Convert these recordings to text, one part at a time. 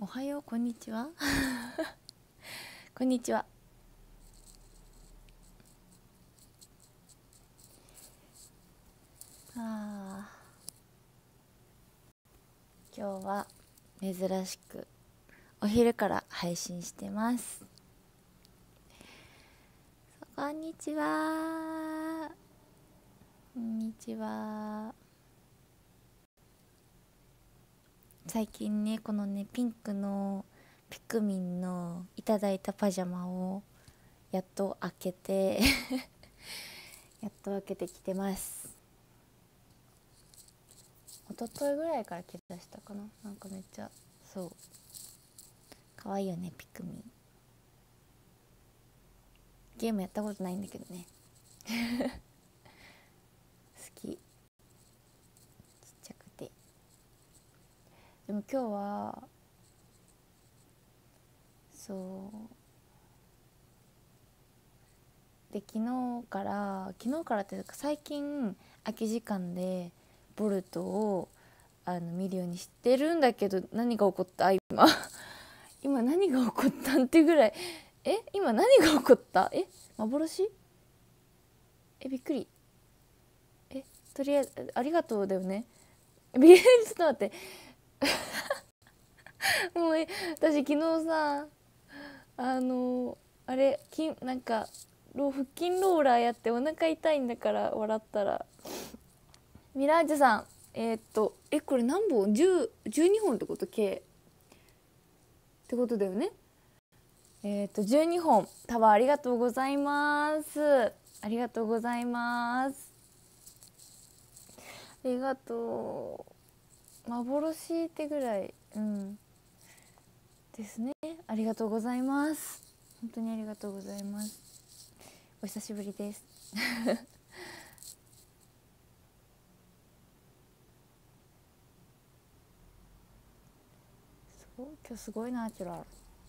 はよう、こんにちはこんにちは。今日は珍しくお昼から配信してます。こんにちは。こんにちは。最近ね、このね、ピンクのピクミンのいただいたパジャマをやっと開けてやっと開けてきてます。一昨日ぐらいから着出したかな。なんかめっちゃそう可愛いよね、ピクミン。ゲームやったことないんだけどね好き、ちっちゃくて。でも今日はそうで、昨日からっていうか最近空き時間でボルトを見るようにしてるんだけど、何が起こった今何が起こったんってぐらい、今何が起こった、幻、びっくり。とりあえずありがとうだよね。ちょっと待ってもう私昨日さ、あれなんか腹筋ローラーやってお腹痛いんだから、笑ったらミラージュさん、これ何本、12本ってこと、計ってことだよね。12本タワーありがとうございます。ありがとうございます。ありがとう。幻ってぐらい、ですね。ありがとうございます。本当にありがとうございます。お久しぶりですそう、今日すごいナチュラル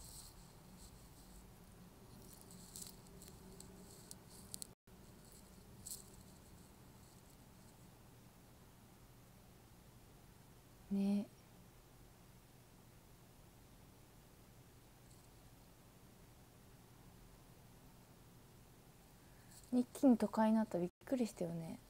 ね。一気に都会になったらびっくりしたよね。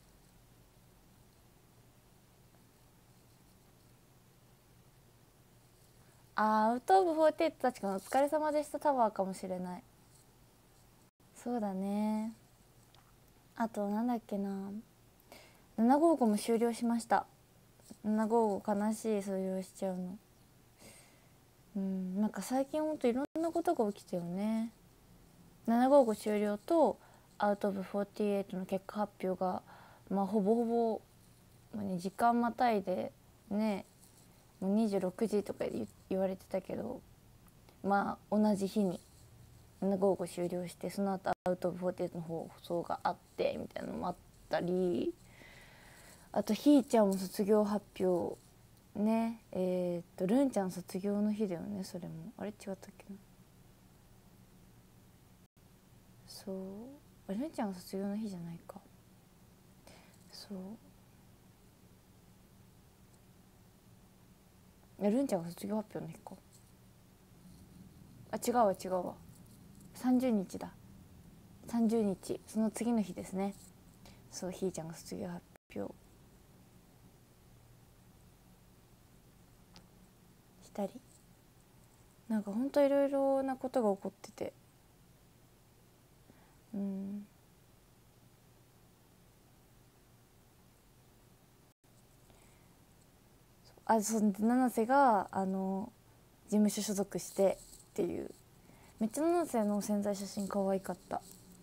アウト・オブ・48たちかな、お疲れ様でしたタワーかもしれない。そうだね。あとなんだっけな、755も終了しました。755悲しい、終了しちゃうの。なんか最近ほんといろんなことが起きたよね。755終了とアウト・オブ・48の結果発表がほぼほぼ、時間またいでね、もう26時とか言われてたけど、同じ日に755終了して、その後アウト・オブ・48の放送があってみたいなのもあったり、あとひーちゃんも卒業発表ね。るんちゃん卒業の日だよね。それもあれ違ったっけな。そうるんちゃんが卒業の日じゃないか。るんちゃんが卒業発表の日か。違うわ。30日だ。30日、その次の日ですね。そう、ひーちゃんが卒業発表したり、なんかほんといろいろなことが起こってて、七瀬が事務所所属してっていう、めっちゃ七瀬の宣材写真可愛かった。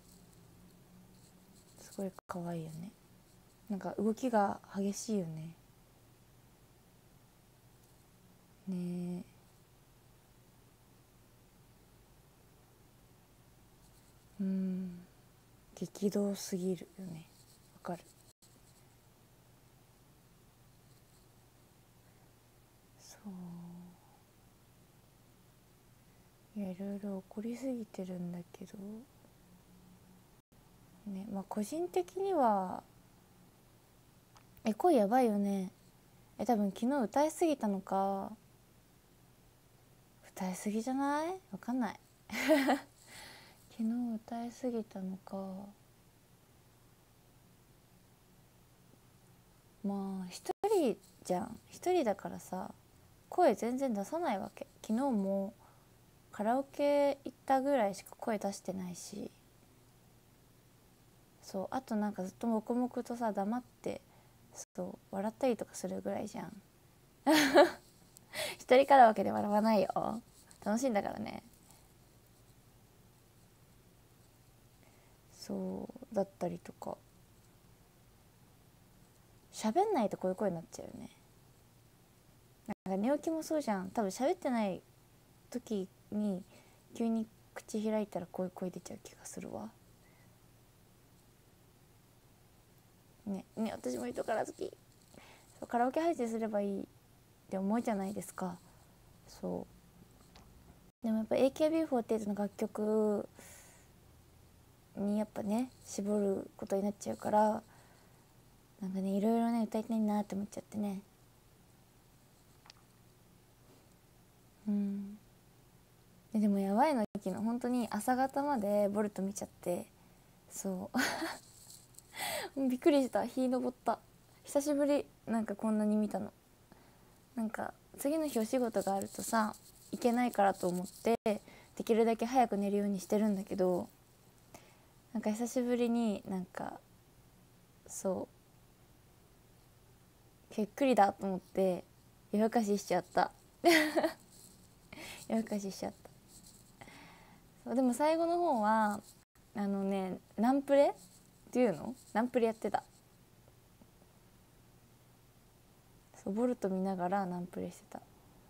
すごい可愛いよね。なんか動きが激しいよね。ねえ、激動すぎるよね。わかる。いや、いろいろ起こりすぎてるんだけどね。個人的には声やばいよね。多分昨日歌いすぎたのか歌いすぎじゃない？わかんない昨日歌いすぎたのか。まあ一人じゃん、一人だからさ声全然出さないわけ。昨日もカラオケ行ったぐらいしか声出してないし、そうあとなんかずっと黙々とさ黙ってそう笑ったりとかするぐらいじゃん一人カラオケで笑わないよ、楽しいんだからね。そうだったりとか、喋んないとこういう声になっちゃうよね。なんか寝起きもそうじゃん、多分喋ってない時に急に口開いたらこういう声出ちゃう気がするわ。ね私も人から好き、そうカラオケ配信すればいいって思うじゃないですか。そうでもやっぱ AKB48 の楽曲にやっぱね絞ることになっちゃうから、なんかねいろいろね歌いたいなって思っちゃってね。うんでもやばいの昨日本当に朝方までボルト見ちゃって、そうびっくりした、日昇った。久しぶり、なんかこんなに見たの。なんか次の日お仕事があるとさ行けないからと思ってできるだけ早く寝るようにしてるんだけど、なんか久しぶりになんかゆっくりだと思って夜更かししちゃった夜更かししちゃった。そうでも最後の方はナンプレっていうの、ナンプレやってた。そうボルト見ながらナンプレしてた。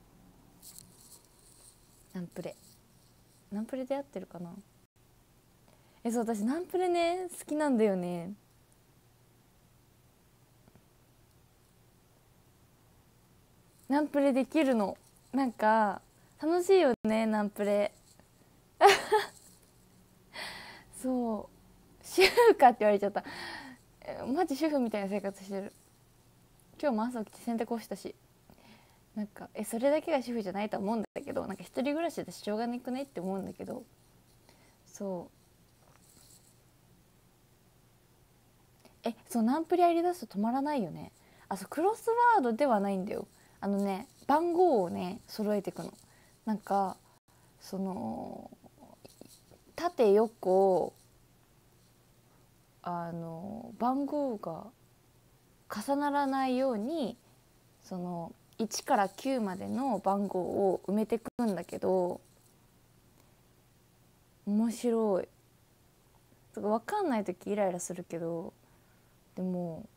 ナンプレで合ってるかな。そう私ナンプレね好きなんだよね。ナンプレできるのなんか楽しいよね、ナンプレ。そう主婦かって言われちゃった。マジ主婦みたいな生活してる。今日も朝起きて洗濯干したし、なんかそれだけが主婦じゃないと思うんだけど、なんか一人暮らしでしょうがなくねって思うんだけど、そうナンプレやりだすと止まらないよね。そうクロスワードではないんだよ。番号をね揃えていくの。なんかその縦横番号が重ならないように1から9までの番号を埋めていくんだけど、面白い。分かんない時イライラするけど、でも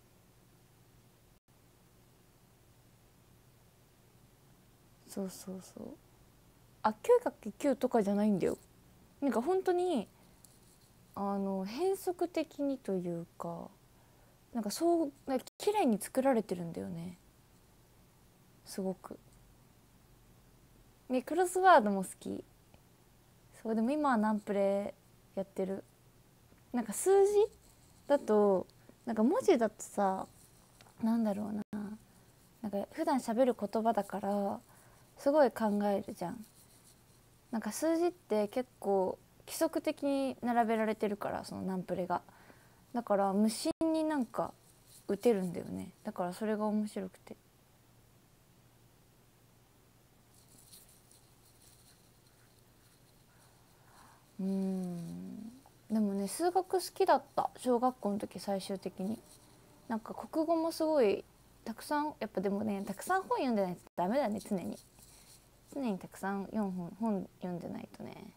9×9 とかじゃないんだよ。なんか本当に変則的にというか、なんかなんか綺麗に作られてるんだよね、すごく。クロスワードも好き。そうでも今はナンプレやってる。なんか数字だとなんか文字だとさ、なんだろうな、なんか普段喋る言葉だからすごい考えるじゃん。なんか数字って結構規則的に並べられてるから、そのナンプレが。だから無心になんか打てるんだよね。だからそれが面白くて。でもね数学好きだった、小学校の時。最終的になんか国語もすごいたくさん、やっぱでもねたくさん本読んでないとダメだね。常にたくさん本読んでないとね。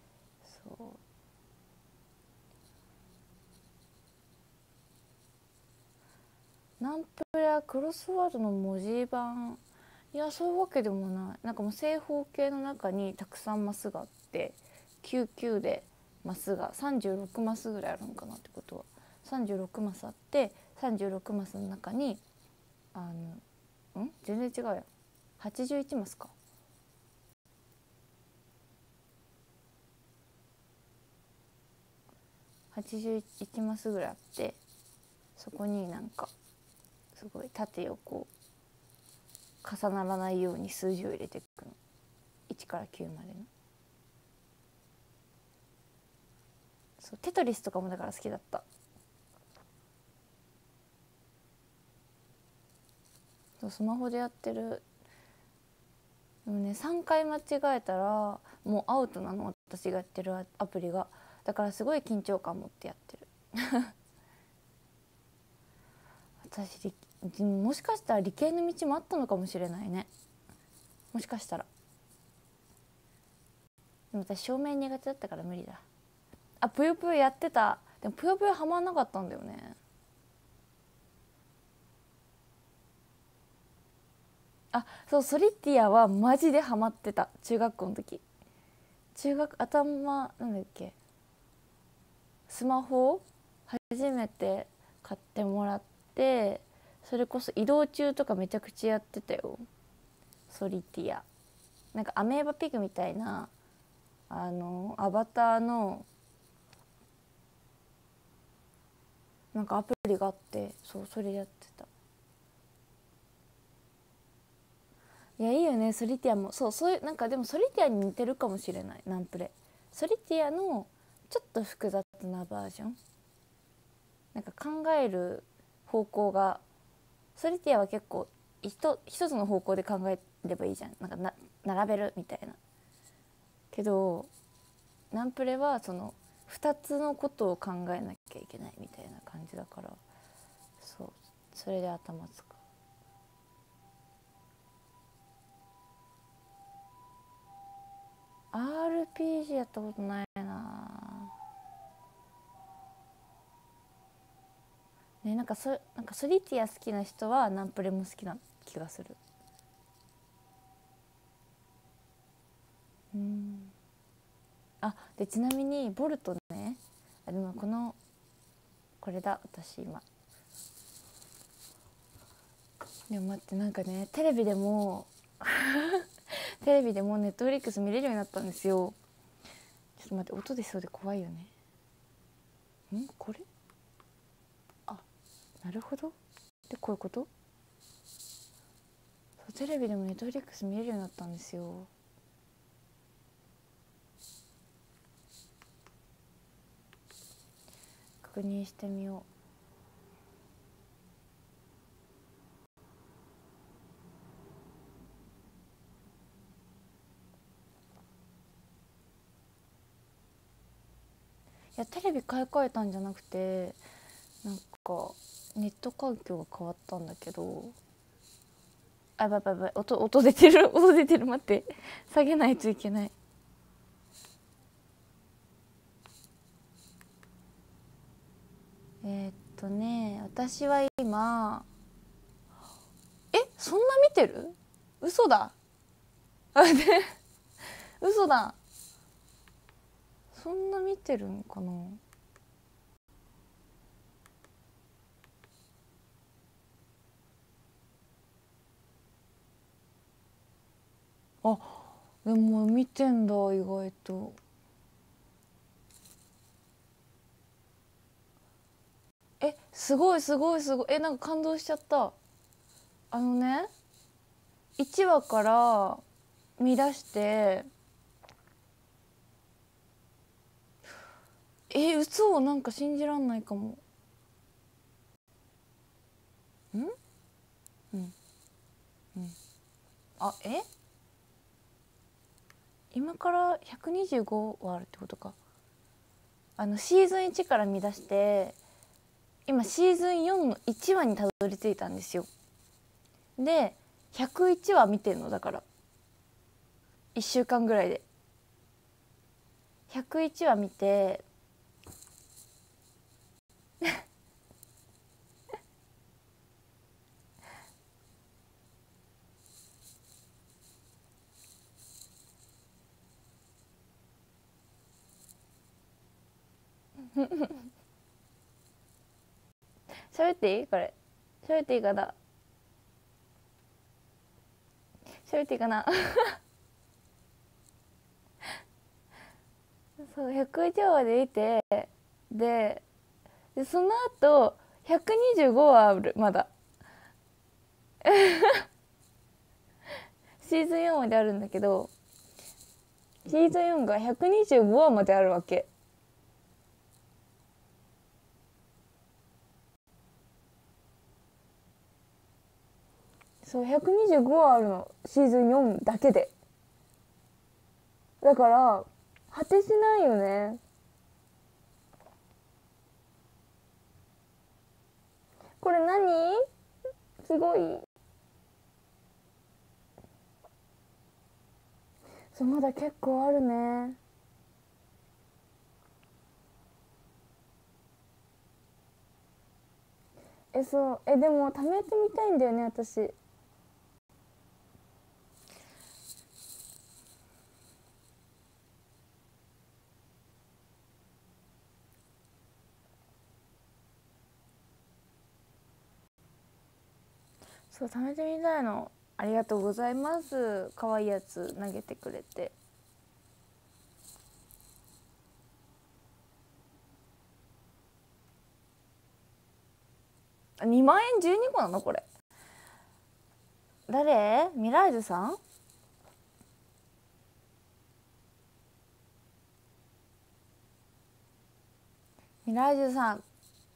ナンプレはクロスワードの文字盤、いやそういうわけでもない。なんかもう正方形の中にたくさんマスがあって、99でマスが36マスぐらいあるのかなってことは、36マスあって、36マスの中に全然違うやん、81マスか。81マスぐらいあって、そこになんかすごい縦横重ならないように数字を入れていくの。 1から9までの。そうテトリスとかもだから好きだった。そうスマホでやってる。でもね3回間違えたらもうアウトなの、私がやってるアプリが。だからすごい緊張感持ってやってる私もしかしたら理系の道もあったのかもしれないね、もしかしたら。でも私照明苦手だったから無理だ。あぷよぷよやってた。でもぷよぷよハマんなかったんだよね。あそうソリティアはマジでハマってた、中学校の時。なんだっけ、スマホを初めて買ってもらって、それこそ移動中とかめちゃくちゃやってたよ、ソリティア。なんかアメーバピグみたいなアバターのなんかアプリがあって、そうそれやってた。いやいいよねソリティアも。そういうなんかでもソリティアに似てるかもしれない、ナンプレ。ソリティアのちょっと複雑なバージョン。なんか考える方向が、ソリティアは結構一つの方向で考えればいいじゃん、なんか並べるみたいな。けどナンプレはその2つのことを考えなきゃいけないみたいな感じだから、そうそれで頭使う。RPG やったことないな。ね、なんかソリティア好きな人はナンプレも好きな気がする。うん。でちなみにボルトね、でもこれだ私今。でも待って、なんかねテレビでもネットフリックス見れるようになったんですよ。ちょっと待って、音出そうで怖いよね。これ、あ、なるほど。でこういうこと。そうテレビでもネットフリックス見れるようになったんですよ。確認してみよう。いやテレビ買い替えたんじゃなくて、なんかネット環境が変わったんだけど、やばいやばいやばい、音出てる音出てる、待って、下げないといけない。私は今、そんな見てる？嘘だ。嘘だ。そんな見てるんかな。あ、でも見てんだ意外と。すごいすごいすごい。なんか感動しちゃった。ね、1話から見出して、嘘、なんか信じらんないかも。んうんうん。今から125話あるってことか。シーズン1から見出して、今シーズン4の1話にたどり着いたんですよ。で101話見てんのだから、1週間ぐらいで101話見て喋っていい？これ喋っていいかな。喋っていいかな。そう101話でいて、でその後125話あるまだ。シーズン4まであるんだけど、 シーズン4が125話まであるわけ。そう、125話あるの、シーズン4だけで。だから果てしないよね。これ何、すごい。そう、まだ結構あるね。そう、でも貯めてみたいんだよね、私。そう、貯めてみたいの。ありがとうございます。可愛いやつ投げてくれて。2万円12個なのこれ。誰？ミライズさん？ミライズさん、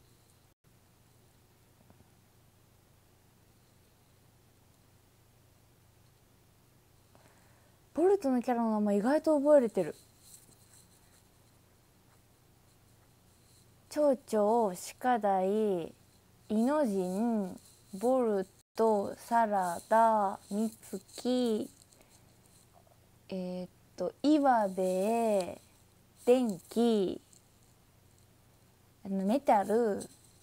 ボルトのキャラの名前意外と覚えれてる。蝶々、鹿大、イノジン、ボルト、サラダ、ミツキ、岩部、電気、メタル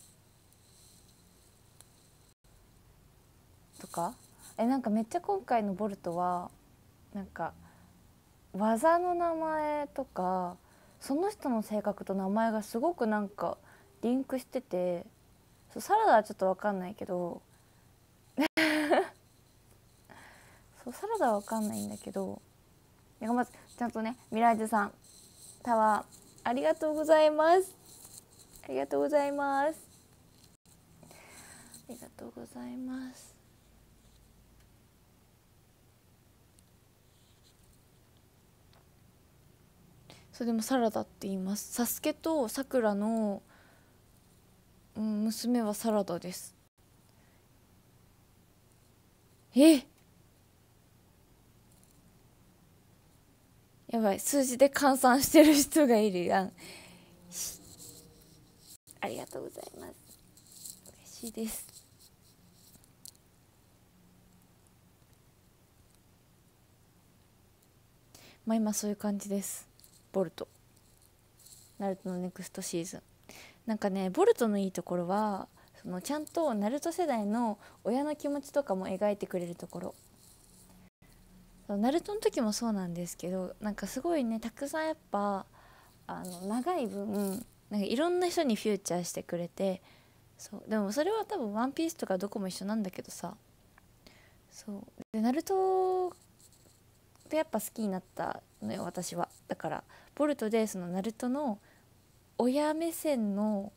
とか。なんかめっちゃ今回のボルトはなんか技の名前とかその人の性格と名前がすごくなんかリンクしてて、そう、サラダはちょっと分かんないけどそう、サラダは分かんないんだけど、まずちゃんとね、ミライズさん、タワーありがとうございます。ありがとうございます。ありがとうございます。それでもサラダって言います。サスケとさくらの、娘はサラダです。やばい、数字で換算してる人がいるやん。ありがとうございます。嬉しいです。まあ今そういう感じです。ボルト、ナルトのネクストシーズン。なんかね、ボルトのいいところはそのちゃんとナルト世代の親の気持ちとかも描いてくれるところ。ナルトの時もそうなんですけど、なんかすごいね、たくさんやっぱ長い分なんかいろんな人にフューチャーしてくれて。そうでもそれは多分ワンピースとかどこも一緒なんだけどさ。そうで、ナルトでやっぱ好きになったのよ私は。だからボルトでそのナルトの親目線の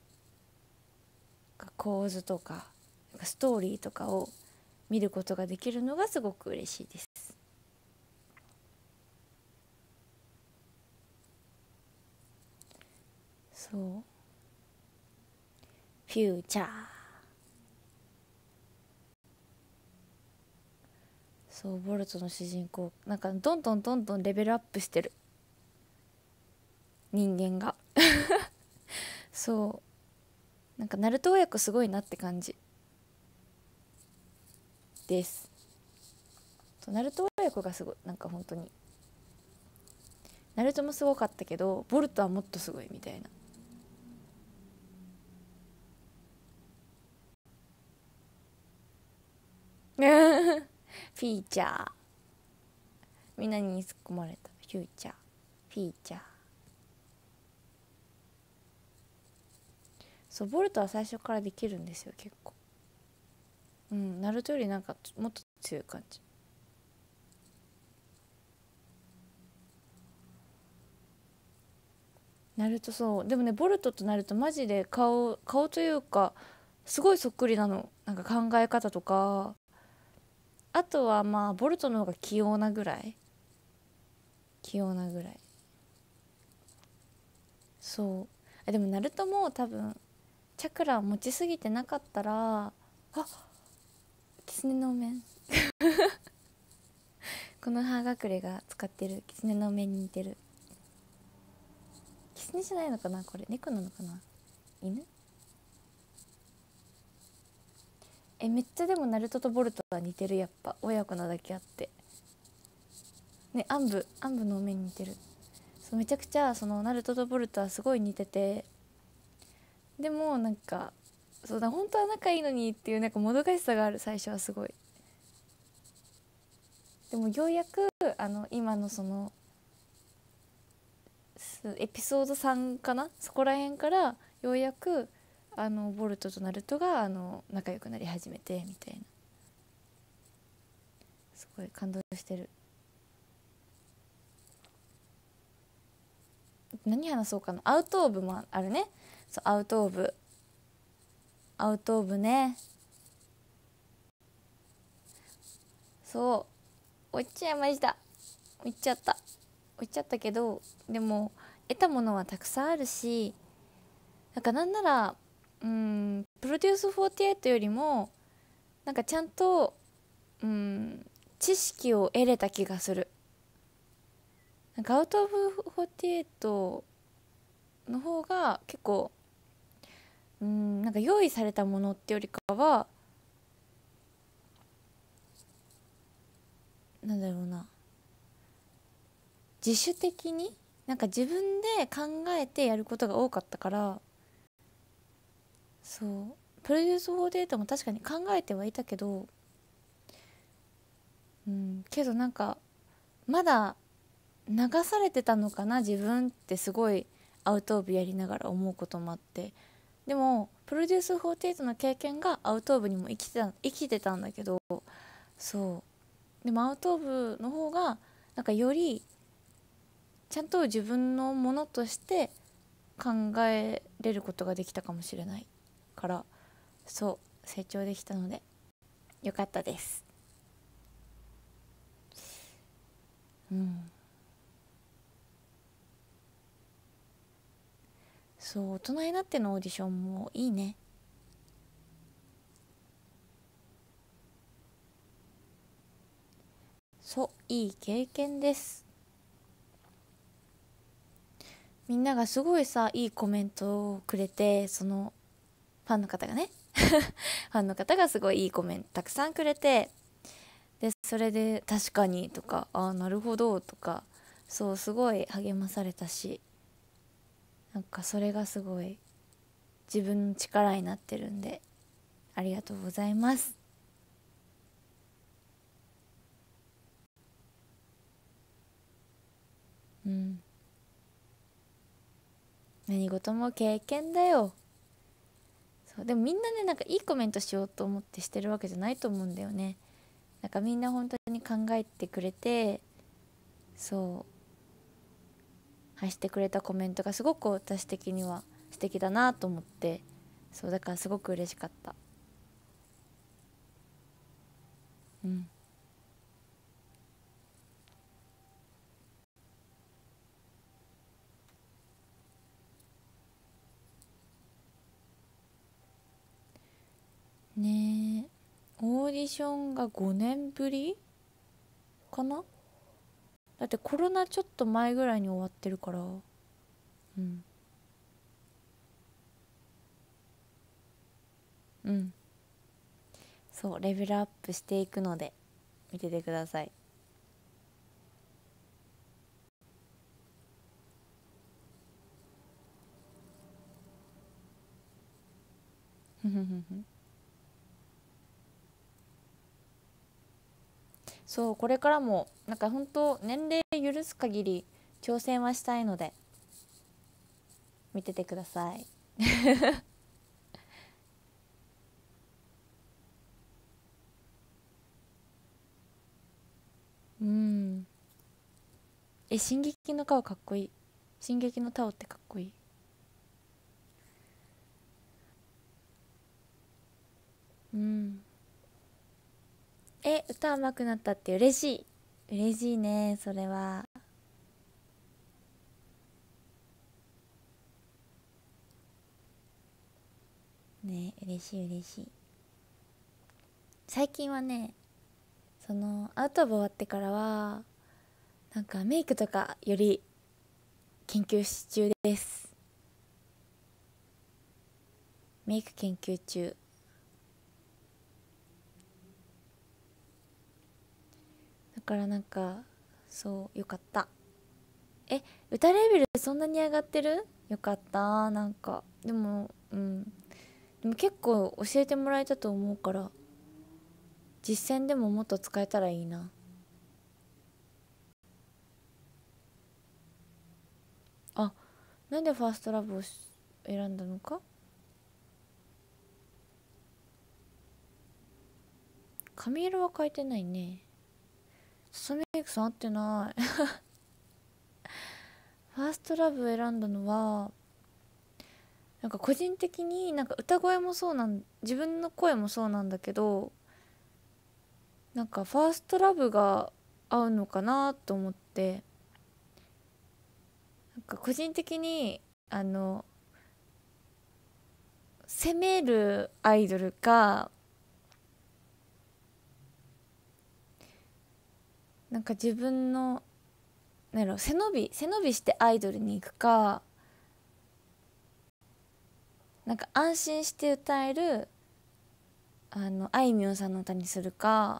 構図とかストーリーとかを見ることができるのがすごく嬉しいです。そう、フューチャー。そう、ボルトの主人公なんかどんどんどんどんレベルアップしてる人間がそうなんかナルト親子すごいなって感じです。ナルト親子がすごい、なんか本当にナルトもすごかったけどボルトはもっとすごいみたいな。フィーチャー、みんなに突っ込まれた。フューチャー、フィーチャー。そう、ボルトは最初からできるんですよ結構。ナルトよりなんかもっと強い感じ。ナルト、そうでもね、ボルトとナルトマジで顔というかすごいそっくりなの。なんか考え方とか、あとはまあボルトの方が器用なぐらい。 器用なぐらい。そうでもナルトも多分チャクラを持ちすぎてなかったら、あ、狐のお面この葉隠れが使ってる狐のお面に似てる。狐じゃないのかな、これ猫なのかな、犬。めっちゃでもナルトとボルトは似てる、やっぱ親子なだけあってね。アンブのお面に似てる。そう、めちゃくちゃそのナルトとボルトはすごい似てて、でもなんかそうだ、本当は仲いいのにっていうなんかもどかしさがある、最初はすごい。でもようやく今のそのエピソード3かな、そこら辺からようやくボルトとナルトが仲良くなり始めてみたいな。すごい感動してる。何話そうかな。アウトオブもあるね。そう、アウトオブね。そう落ちちゃいました。置いちゃったけど、でも得たものはたくさんあるし、なんならプロデュース48よりもなんかちゃんと知識を得れた気がする。なんかアウト・オブ・48の方が結構なんか用意されたものってよりかは、なんだろうな、自主的になんか自分で考えてやることが多かったから。そう、プロデュース48も確かに考えてはいたけど、けどなんかまだ流されてたのかな自分ってすごいアウトオブやりながら思うこともあって。でもプロデュース48の経験がアウトオブにも生きてたんだけど、そうでもアウトオブの方がなんかよりちゃんと自分のものとして考えれることができたかもしれないから、そう成長できたのでよかったです。そう大人になってのオーディションもいいね。そういい経験です。みんながすごいさいいコメントをくれて、そのファンの方がねファンの方がすごいいいコメントたくさんくれて、でそれで確かにとか、ああなるほどとか、そうすごい励まされたし、なんかそれがすごい自分の力になってるんで、ありがとうございます。何事も経験だよ。そうでもみんなね、なんかいいコメントしようと思ってしてるわけじゃないと思うんだよね。なんかみんな本当に考えてくれて、発してくれたコメントがすごく私的には素敵だなと思って、そうだからすごく嬉しかった。ねえ、オーディションが5年ぶりかな。だってコロナちょっと前ぐらいに終わってるから。そうレベルアップしていくので見ててください。そうこれからもなんか本当年齢許す限り挑戦はしたいので見ててください。進撃の顔かっこいい。進撃のタオってかっこいい。歌上手くなったって嬉しい。嬉しいねそれは。 ね、嬉しい嬉しい。最近はね、そのアウトオブ終わってからはなんかメイクとかより研究中です。メイク研究中だからなんか、そうよかった。歌レベルそんなに上がってる？よかった。なんかでもでも結構教えてもらえたと思うから、実践でももっと使えたらいいな。あ、なんでファーストラブを選んだのか。髪色は変えてないね。サメイクさん合ってない。ファーストラブを選んだのはなんか個人的になんか歌声も自分の声もそうなんだけど、なんかファーストラブが合うのかなと思って、なんか個人的に攻めるアイドルか、なんか自分のなんやろ背伸びしてアイドルに行くか、なんか安心して歌えるあいみょんさんの歌にするか、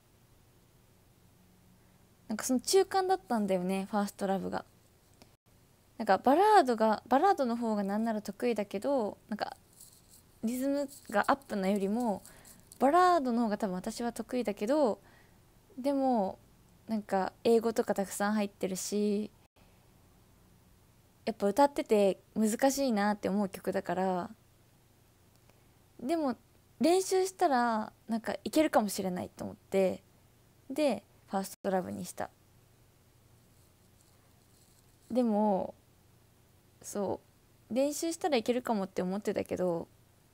なんかその中間だったんだよね、ファーストラブが。なんかバラードの方がなんなら得意だけど、なんかリズムがアップなよりもバラードの方が多分私は得意だけど、でもなんか英語とかたくさん入ってるし、やっぱ歌ってて難しいなって思う曲だから、でも練習したらなんかいけるかもしれないと思って、でファーストラブにした。でもそう練習したらいけるかもって思ってたけど、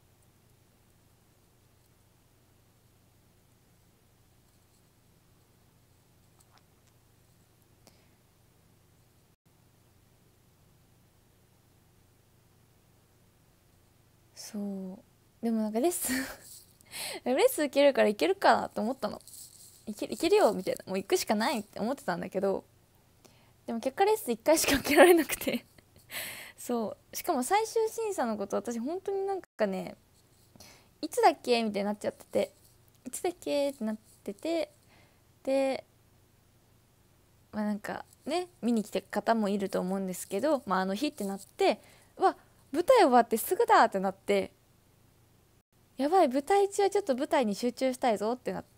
でもなんかレッスンレッスン受けるからいけるかなと思ったの。いけるよみたいな、もう行くしかないって思ってたんだけど、でも結果レッスン1回しか受けられなくてしかも最終審査のこと私本当になんかね、いつだっけみたいになっちゃってて、いつだっけってなってて、でまあなんかね、見に来てる方もいると思うんですけど、まあ、あの日ってなって、舞台終わってすぐだってなって、やばい舞台中はちょっと舞台に集中したいぞってなって、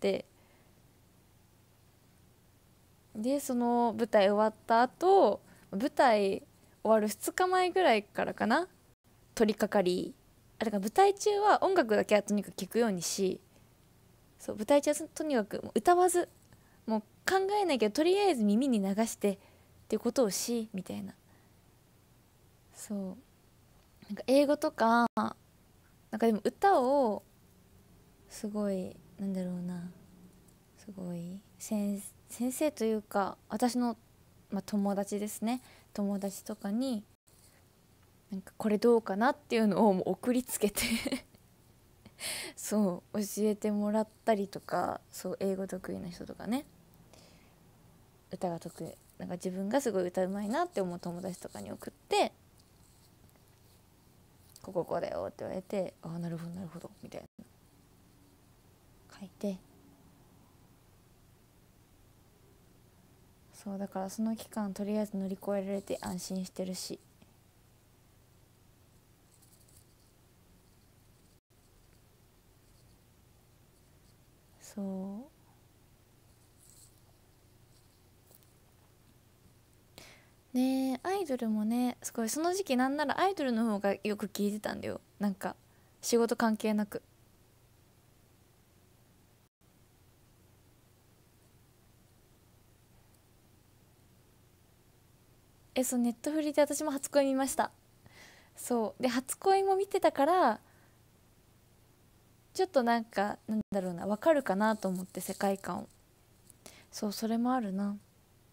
でその舞台終わった後、舞台終わる2日前ぐらいからかな、取り掛かり、だから舞台中は音楽だけはとにかく聴くようにし、舞台中はとにかくもう歌わず、もう考えないけどとりあえず耳に流してっていうことをしみたいな。なんか英語とかなんかでも歌をすごいなんだろうな、すごい先生というか私の、友達ですね、友達とかになんかこれどうかなっていうのをもう送りつけて教えてもらったりとか、英語得意な人とかね、歌が得意、なんか自分がすごい歌うまいなって思う友達とかに送って、こうだよって言われて、ああなるほどなるほどみたいな書いて、だからその期間とりあえず乗り越えられて安心してるし、ねえ、アイドルもね、すごいその時期なんならアイドルの方がよく聞いてたんだよ、なんか仕事関係なく。ネットフリで私も初恋見ました。で初恋も見てたから、ちょっとなんかなんだろうな、わかるかなと思って、世界観を。それもあるな。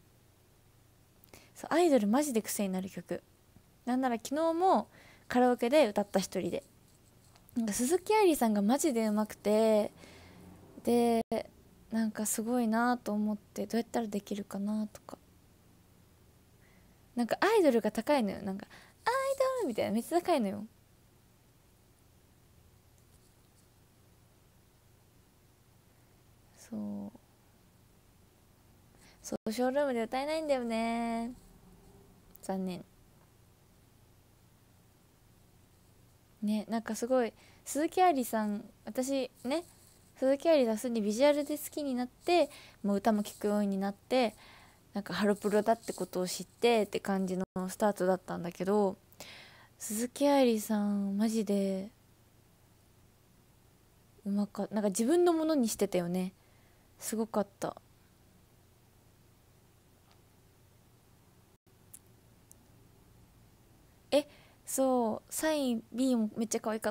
アイドルマジで癖になる曲、なんなら昨日もカラオケで歌った、一人で。 なんか鈴木愛理さんがマジでうまくて、でなんかすごいなと思って、どうやったらできるかなとか、なんかアイドルが高いのよ、なんかアイドルみたいなめっちゃ高いのよ。そうそうショールームで歌えないんだよね、残念ね。なんかすごい鈴木愛理さん、私ね、鈴木愛理さんすぐにビジュアルで好きになって、もう歌も聴くようになって、なんかハロプロだってことを知ってって感じのスタートだったんだけど、鈴木愛理さんマジでうまかった。なんか自分のものにしてたよね、すごかった。え、そうサイン B もめっちゃ可愛かった。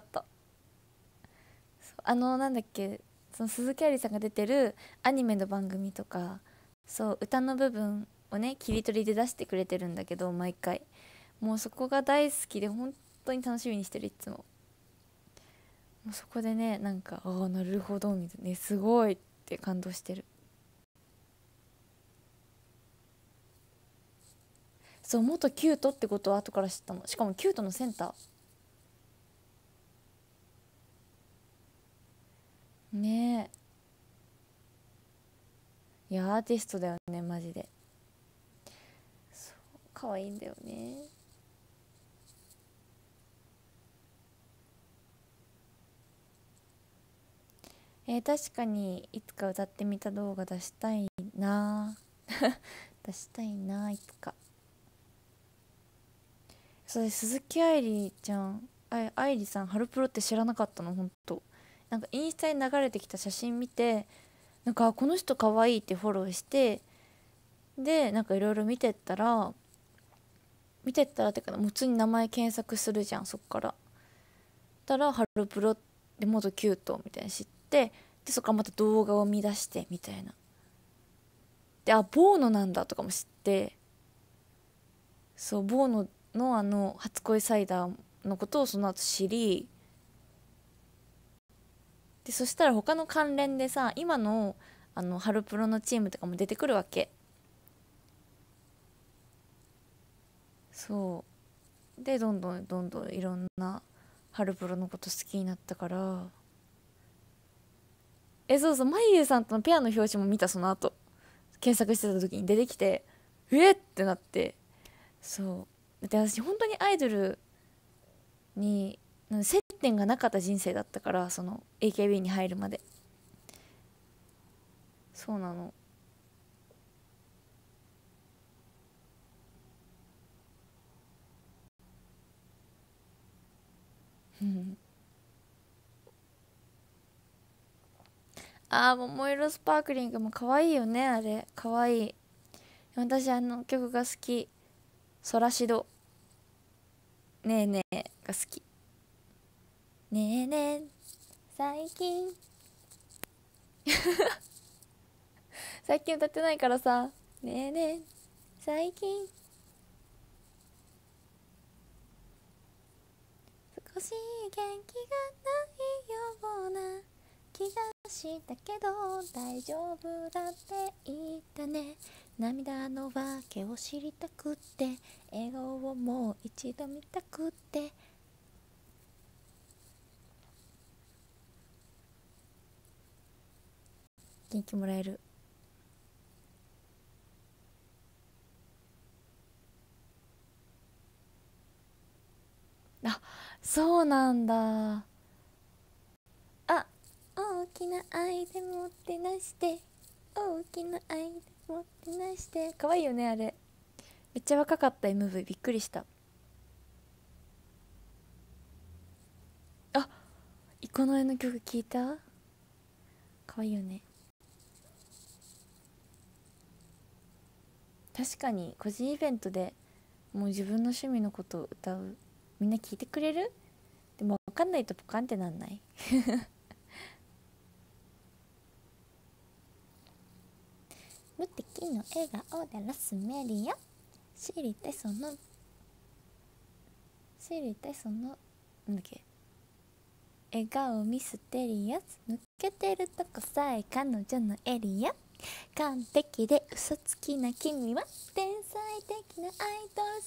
なんだっけ、その鈴木愛理さんが出てるアニメの番組とか、そう歌の部分をね切り取りで出してくれてるんだけど、毎回もうそこが大好きで本当に楽しみにしてる、いつも。もうそこでね、なんかああなるほどみたいなね、すごいって感動してる。そう元キュートってことは後から知ったの、しかもキュートのセンターね。えいやアーティストだよねマジで。そう可愛いんだよね。確かにいつか歌ってみた動画出したいな。出したいないつか。それ鈴木愛理ちゃん、愛理さんハロプロって知らなかったの、ほんと。なんかインスタに流れてきた写真見て、なんかこの人かわいいってフォローして、でなんかいろいろ見てったらってか、もう普通に名前検索するじゃん、そっから。たらハロプロで元キュートみたいに知って、でそっからまた動画を見出してみたいな。でボーノなんだとかも知って、そうボーノの初恋サイダーのことをその後知り、でそしたら他の関連でさ、今のハロプロのチームとかも出てくるわけ。そうでどんどんどんどんいろんなハロプロのこと好きになったから。そうそう、まゆゆさんとのペアの表紙も見た、その後検索してた時に出てきて、ってなって。そうで私本当にアイドルに接点がなかった人生だったから、その AKB に入るまで。そうなの。うん桃色スパークリングも可愛いよね、あれ可愛い。私曲が好き。ソラシド、ねえねえが好き。ねえねえ最近、最近歌ってないからさ。ねえねえ最近、少し元気がないような気がしたけど大丈夫だって言ったね。涙の訳を知りたくって、笑顔をもう一度見たくって。元気もらえる。あ、そうなんだ。あ、大きな愛でもってなして、大きな愛でもってなして、可愛いよねあれ。めっちゃ若かった MV びっくりした。あ、イコノエの曲聞いた？可愛いよね。確かに個人イベントでもう自分の趣味のことを歌う、みんな聞いてくれる？でも分かんないとポカンってなんない？無敵の笑顔でラスメリア、知りたいその、知りたいその、なんだっけ、 笑顔ミステリアス、抜けてるとこさえ彼女のエリア、完璧で嘘つきな君は天才的なアイドル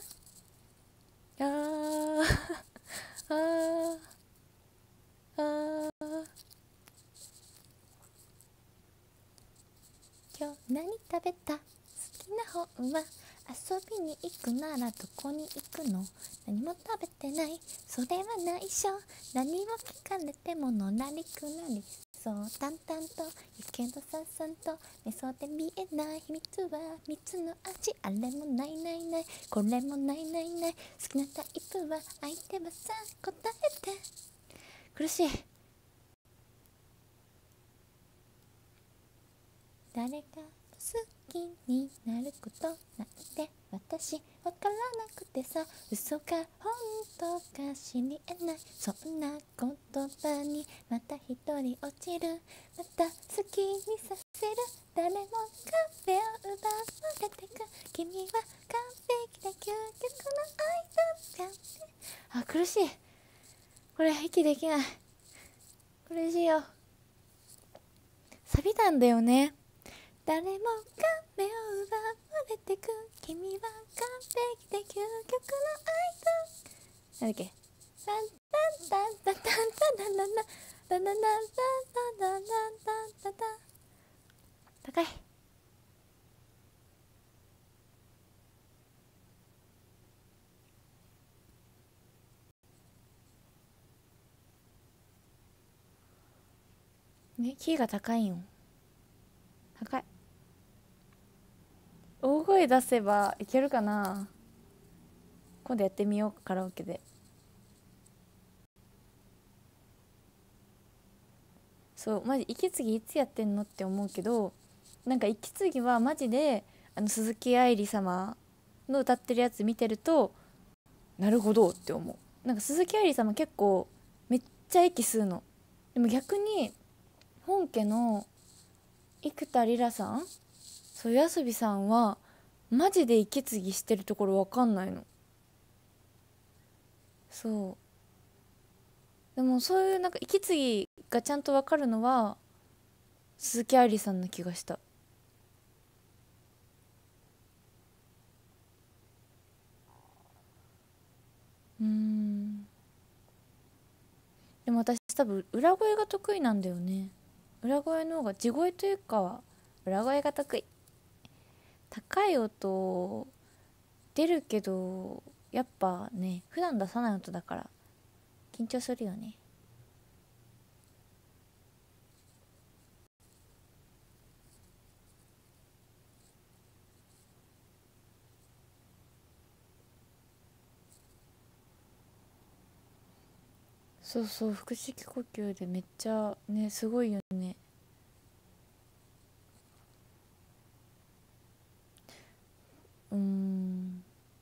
様。あーあー今日何食べた？好きな本は？遊びに行くならどこに行くの？何も食べてない、それは内緒。何を聞かれてものらりくらり、そう淡々と言うけどさっさんと、目そうで見えない秘密は蜜の味。あれもないないない、これもないないない、好きなタイプは相手はさ答えて。苦しい。誰か好きになることなんて私わからなくてさ、嘘か本当か知りえない、そんな言葉にまた一人落ちる。また好きにさせる、誰も壁を奪われてく。君は完璧で究極の愛だって。あ、苦しい。これ息できない。苦しいよ。サビなんだよね。誰もが目を奪われてく、君は完璧で究極の愛だ。なんだっけ、タンタンタンタンタンタンタンタンタンタンタンタンタンタンタンタン。高い。ね、キーが高いんよ。高い。大声出せばいけるかな。今度やってみよう、カラオケで。そう、マジ息継ぎいつやってんのって思うけど、なんか息継ぎはマジで鈴木愛理様の歌ってるやつ見てると、なるほどって思う。なんか鈴木愛理様結構めっちゃ息吸うの。でも逆に本家の生田リラさん、そうやすびさんはマジで息継ぎしてるところわかんないの。そうでもそういうなんか息継ぎがちゃんとわかるのは鈴木愛理さんな気がした。うーん、でも私多分裏声が得意なんだよね。裏声の方が、地声というかは裏声が得意。高い音出るけどやっぱね、普段出さない音だから緊張するよね。そうそう、腹式呼吸でめっちゃね、すごいよね。うーん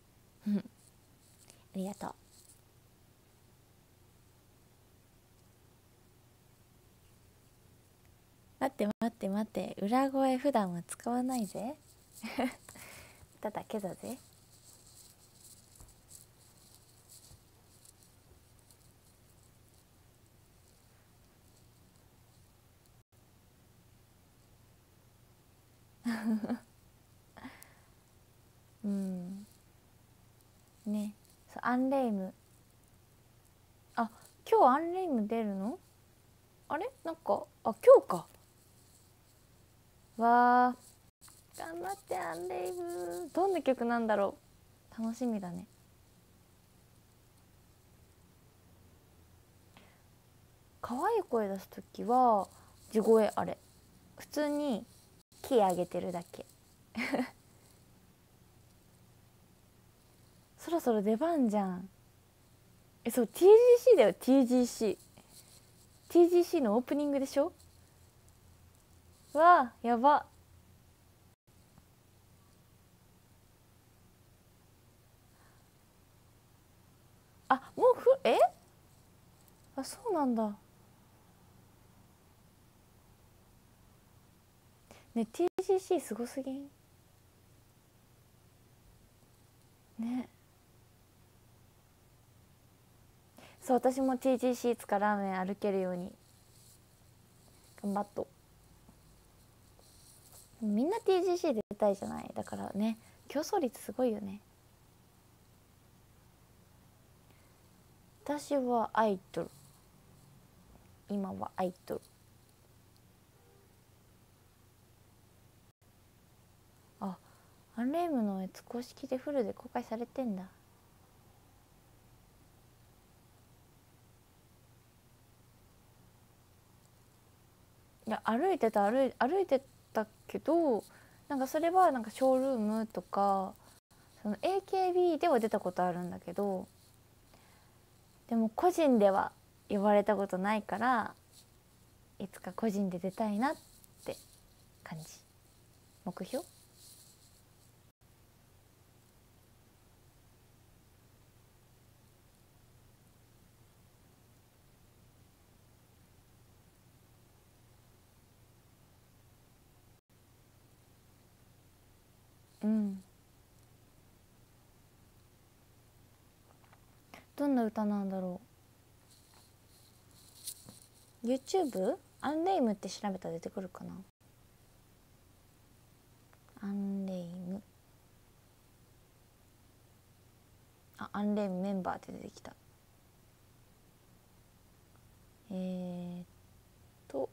ありがとう。待って待って待って、裏声普段は使わないぜ。ただけだぜ。うんね。そう、アンレイム。あ、今日アンレイム出るの？あれ、なんか、あ、今日か。わー、頑張ってアンレイム。どんな曲なんだろう、楽しみだね。可愛い声出す時は地声、あれ普通にキー上げてるだけ。そろそろ出番じゃん。そう、 TGC だよ。 TGC のオープニングでしょ。わあ、やば。あ、もうあ、そうなんだ。ね、 TGC すごすぎん？ね。 そう、私も TGC いつかラーメン歩けるように頑張っと。みんな TGC 出たいじゃない。だからね、競争率すごいよね。私はアイドル、今はアイドル。あ、アンレイムのやつ公式でフルで公開されてんだ。いや、歩いてたけど、なんかそれはなんかショールームとか、その AKB では出たことあるんだけど、でも個人では呼ばれたことないから、いつか個人で出たいなって感じ。目標。うん。どんな歌なんだろう。 YouTube アンレイムって調べたら出てくるかな。アンレイム、あ、アンレイムメンバーって出てきた。えーっと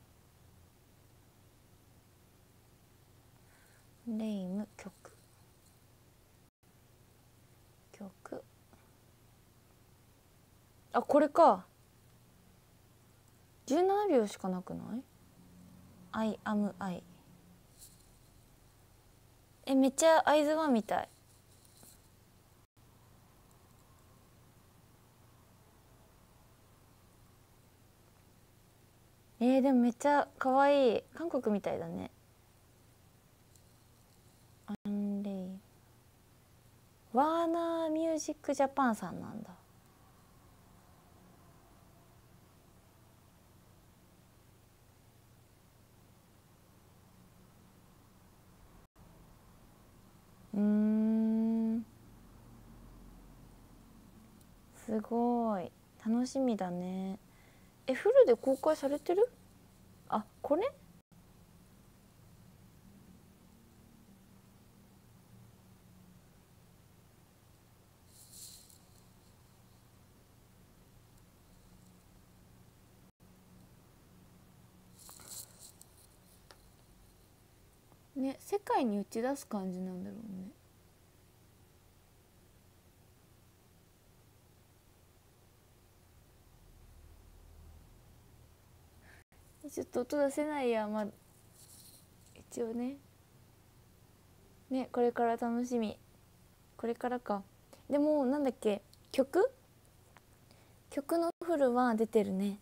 レイム曲、あ、これか。17秒しかなくない？ I am I。 めっちゃアイズワンみたい。でもめっちゃ可愛い。韓国みたいだね。アンレイ、ワーナーミュージックジャパンさんなんだ。うーん、すごい楽しみだね。フルで公開されてる？あ、これね、世界に打ち出す感じなんだろうね。ちょっと音出せないや、まあ一応ね。ね、これから楽しみ。これからか。でもなんだっけ、曲のフルは出てるね。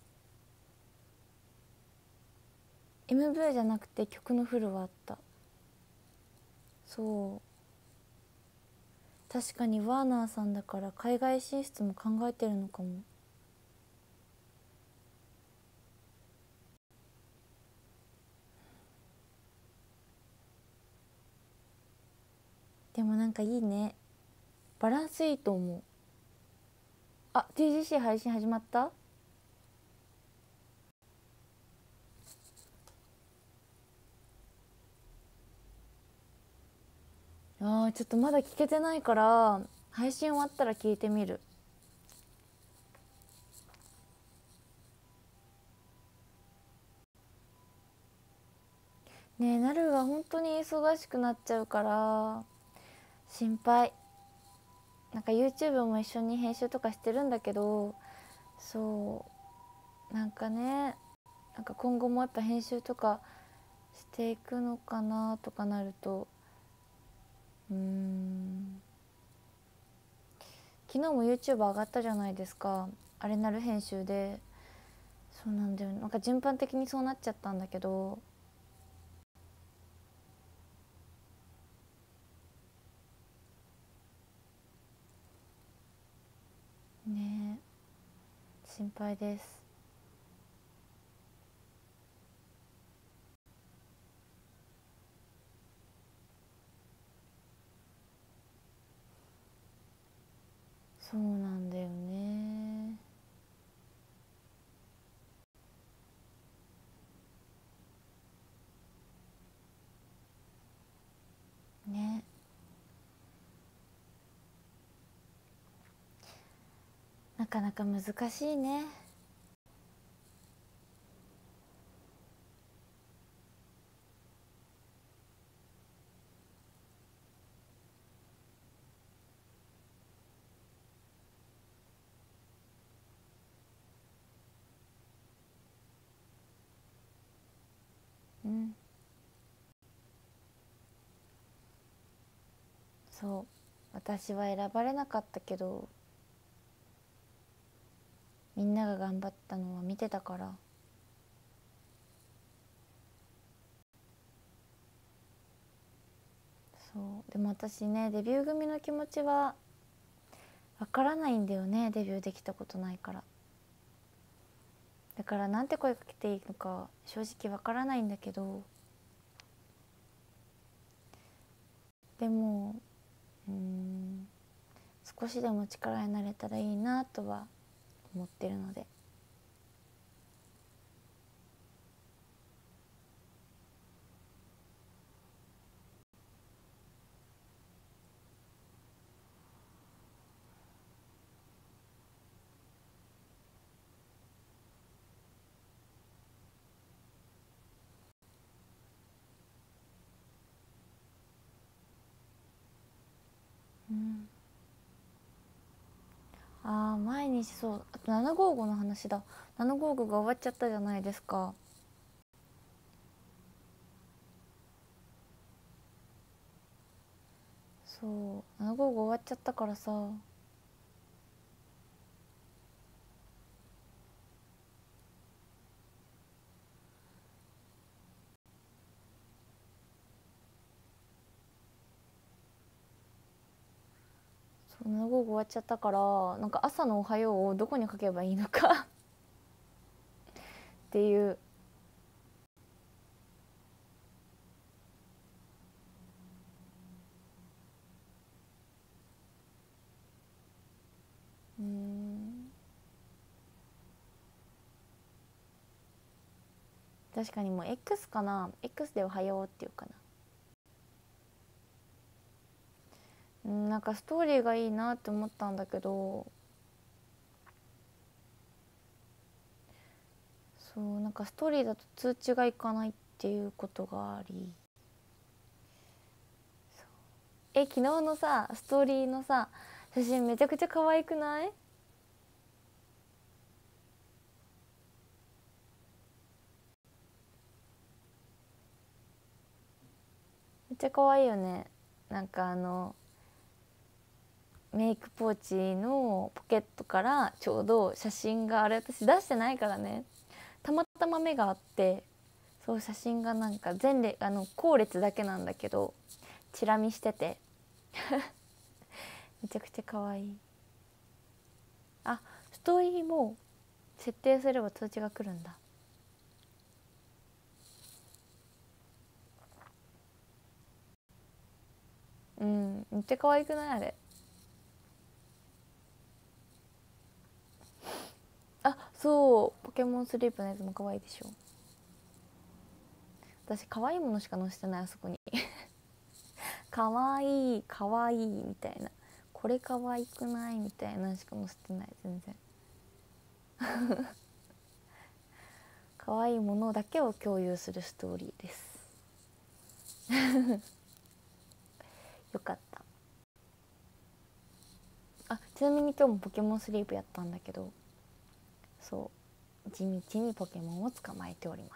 MV じゃなくて曲のフルはあった。そう、確かにワーナーさんだから海外進出も考えてるのかも。でもなんかいいね、バランスいいと思う。あ、 TGC 配信始まった。ちょっとまだ聞けてないから配信終わったら聞いてみる。ねえ、なるが本当に忙しくなっちゃうから心配。なんか YouTube も一緒に編集とかしてるんだけど、そうなんかね、なんか今後もやっぱ編集とかしていくのかなとかなると、昨日も YouTube 上がったじゃないですか。あれなる編集で。そうなんだよね、なんか順番的にそうなっちゃったんだけど、ねえ、心配です。そうなんだよね。 かなか難しいね。うん、そう私は選ばれなかったけどみんなが頑張ったのは見てたから。そうでも私ねデビュー組の気持ちはわからないんだよね。デビューできたことないから。だからなんて声かけていいのか正直わからないんだけど、でも少しでも力になれたらいいなとは思ってるので。うん、前にそう、あと755の話だ。755が終わっちゃったじゃないですか。そう755終わっちゃったからさ。そう755終わっちゃったから、なんか朝の「おはよう」をどこに書けばいいのかっていう。うん、確かにもう X かな。 X で「おはよう」っていうかな。なんかストーリーがいいなって思ったんだけど、そうなんかストーリーだと通知がいかないっていうことがあり。昨日のさストーリーのさ写真めちゃくちゃ可愛くない？めっちゃ可愛いよね。なんかメイクポーチのポケットからちょうど写真が、あれ私出してないからね、たまたま目があって、そう写真がなんか前列後列だけなんだけどチラ見しててめちゃくちゃ可愛い。ストーリーも設定すれば通知が来るんだ。めっちゃ可愛くないあれ？そうポケモンスリープのやつも可愛いでしょ。私可愛いものしか載せてないあそこに可愛い可愛いみたいな、これ可愛くないみたいなしか載せてない。全然可愛いものだけを共有するストーリーです。よかった。ちなみに今日もポケモンスリープやったんだけど、そう地道にポケモンを捕まえております。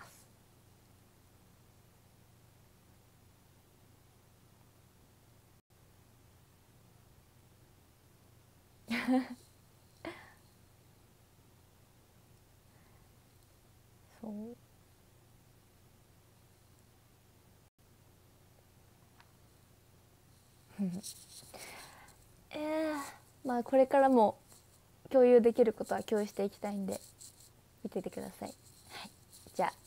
そうまあこれからも共有できることは共有していきたいんで見ててください。はい、じゃ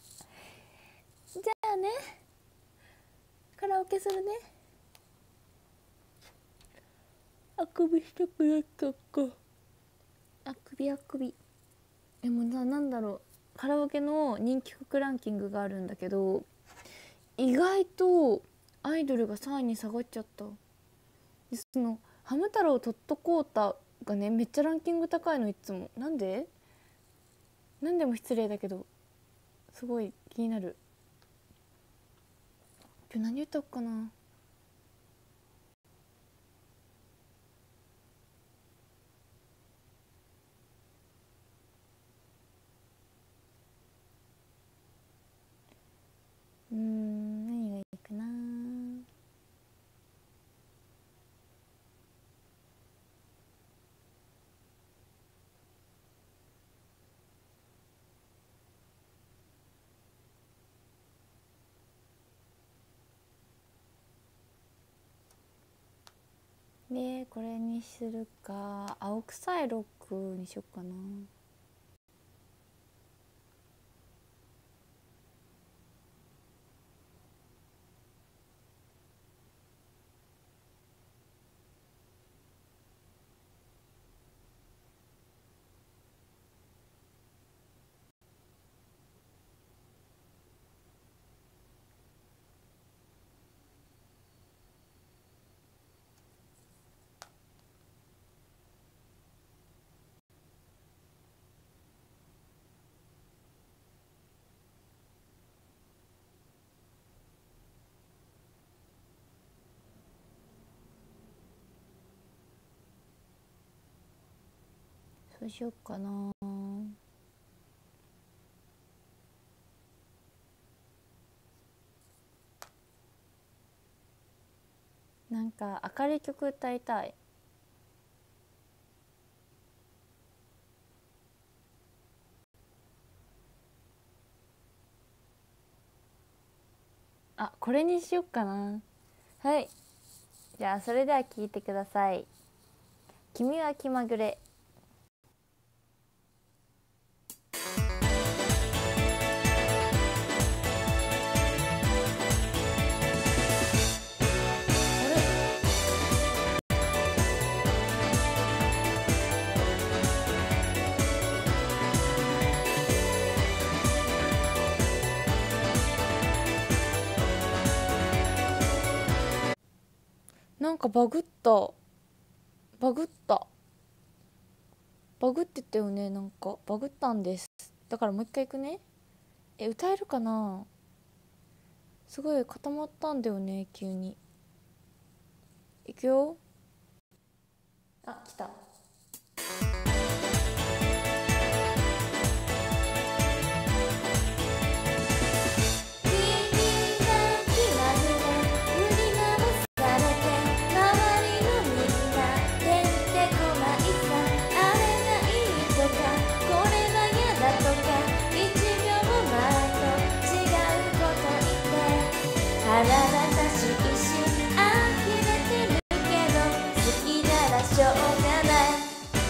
あね、カラオケするね。あくびしたくなったか。あくび。でもなんだろう、カラオケの人気曲ランキングがあるんだけど、意外とアイドルが3位に下がっちゃった。でハム太郎とっとこうたがねめっちゃランキング高いのいつも。なんでも失礼だけどすごい気になる。今日何言ったっかな。何がいいかな。でこれにするか青臭いロックにしよっかな。そうしよっかな。なんか明るい曲歌いたい。あ、これにしよっかな。はい、じゃあそれでは聴いてください。君は気まぐれ。なんかバグったバグってたよね。なんかバグったんです。だからもう一回いくね。歌えるかな。すごい固まったんだよね急に。いくよ。あ、来た。 腹立たしいし呆れてるけど好きならしょうがない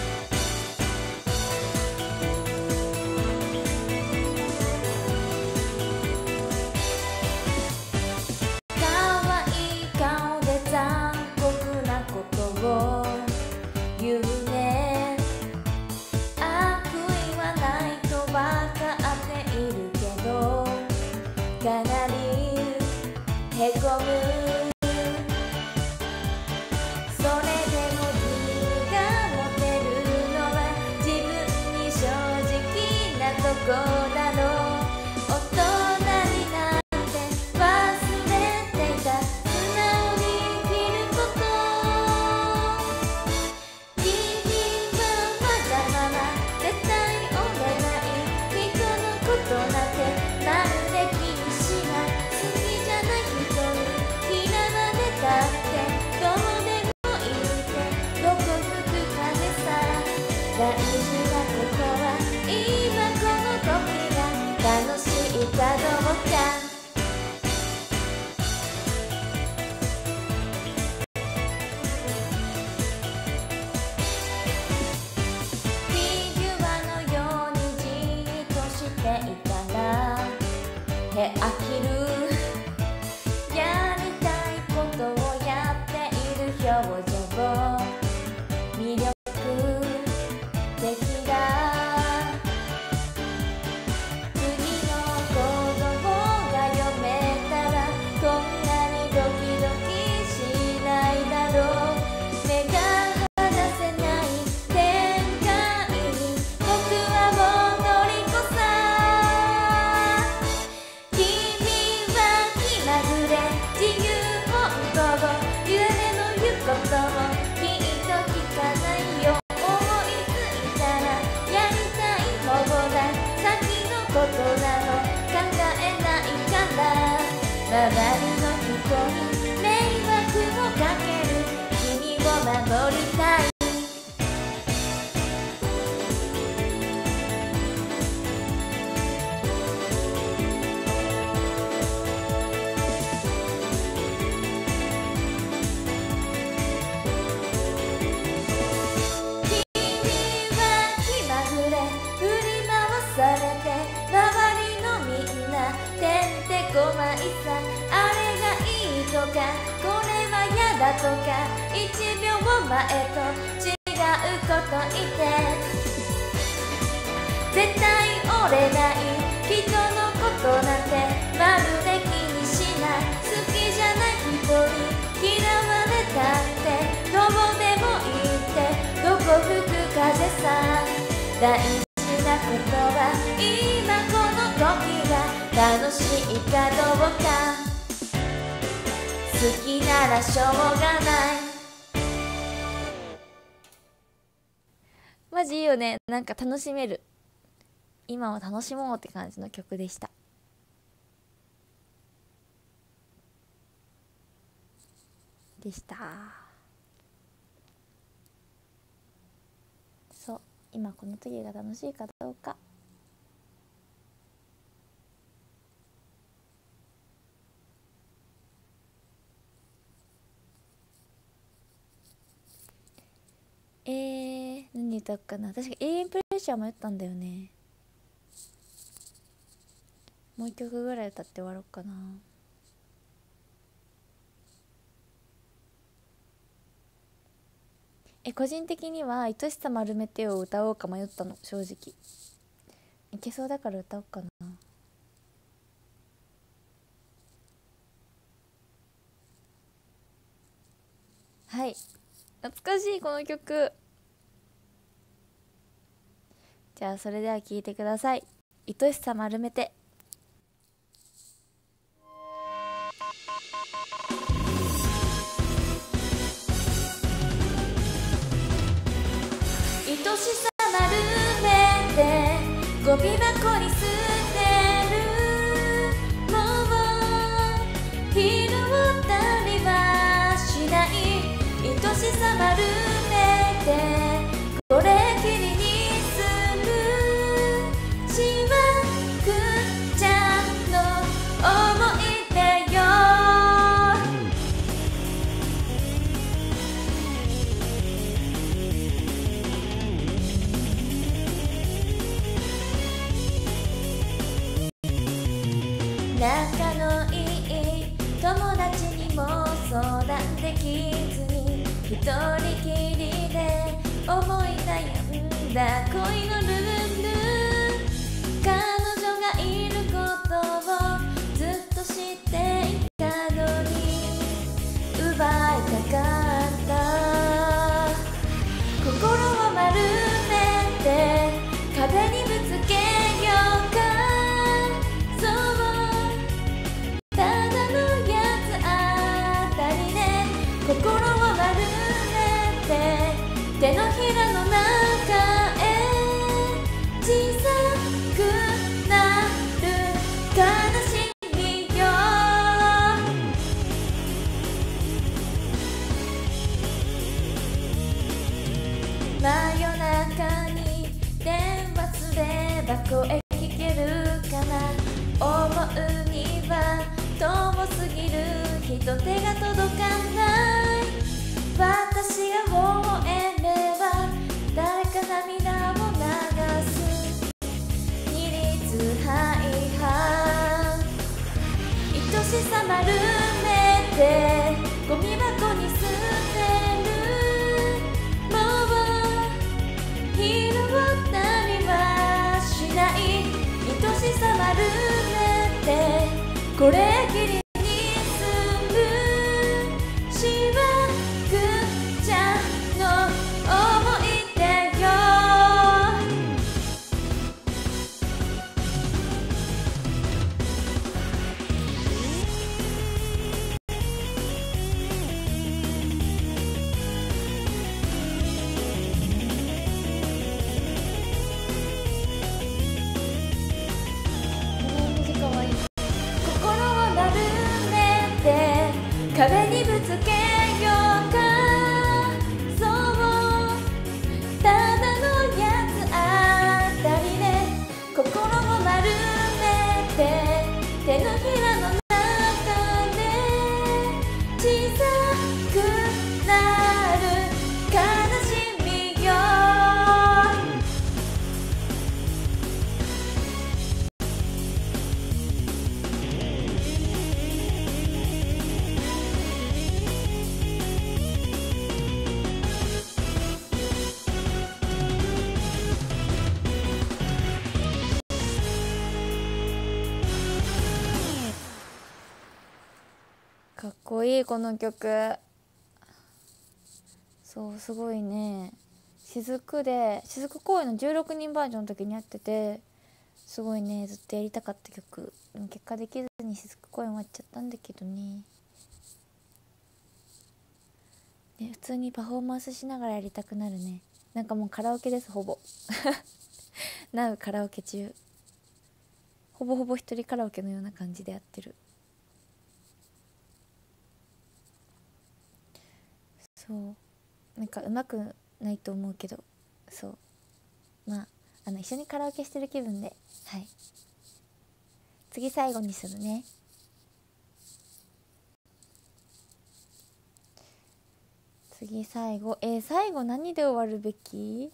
可愛い顔で残酷なことを言うね。悪意はないと分かっているけどかなりへこむ。それでも君が持てるのは自分に正直なとこだろう。大人になって忘れていた素直に生きること。君はわがまま絶対折れない人のことなんてまるで気にしない。好きじゃない人に嫌われたってどうでもいいってどこ吹く風さ。大事なことは今この時周りの人に迷惑をかける君を守りたいこれは嫌だとか1秒前と違うこと言って絶対折れない人のことなんてまるで気にしない好きじゃない人に嫌われたってどうでもいいってどこ吹く風さ大事なことは今この時が楽しいかどうか好きならしょうがないマジいいよね。なんか楽しめる今を楽しもうって感じの曲でしたそう今この時が楽しいかどうか何歌おうかな。確か永遠プレッシャー迷ったんだよね。もう一曲ぐらい歌って終わろうかな。個人的には「愛しさ丸めて」を歌おうか迷ったの。正直いけそうだから歌おうかな。はい、懐かしいこの曲。じゃあそれでは聴いてください。愛しさ丸めて。愛しさ丸めてゴミ箱に捨てるもう拾ったりはしない。愛しさ丸めてこれきりにするしわくちゃんの思い出よ。仲のいい友達にも相談できずに一人きりで思い悩んだ恋のルール。彼女がいることをずっと知っていたのに奪いたかった。心を丸めて壁にぶつけようか。そうただのやつ当たりね。心を丸めて手のひらの中へ小さくなる悲しみよ。真夜中に電話すれば声聞けるかな。思うには遠すぎる人手が届かない。私が微笑めば誰か涙を流す。二律背反愛しさ丸めてゴミ箱に捨てる。もう拾ったりはしない。愛しさ丸めてこれきりにするしわくちゃんの思い出よ。このミュージカルはいい。心を丸壁にぶつけようか、そうただのやつ当たりで心を丸めて手のひらの中で小さくなる悲しみよ。 かっこいいこの曲。そうすごいね。雫公演の16人バージョンの時にやってて、すごいねずっとやりたかった曲。でも結果できずに雫公演終わっちゃったんだけどね。普通にパフォーマンスしながらやりたくなるね。なんかもうカラオケですほぼなうカラオケ中、ほぼほぼ一人カラオケのような感じでやってる。そうなんかうまくないと思うけど、そうまあ一緒にカラオケしてる気分で、はい、次最後にするね。次最後最後何で終わるべき？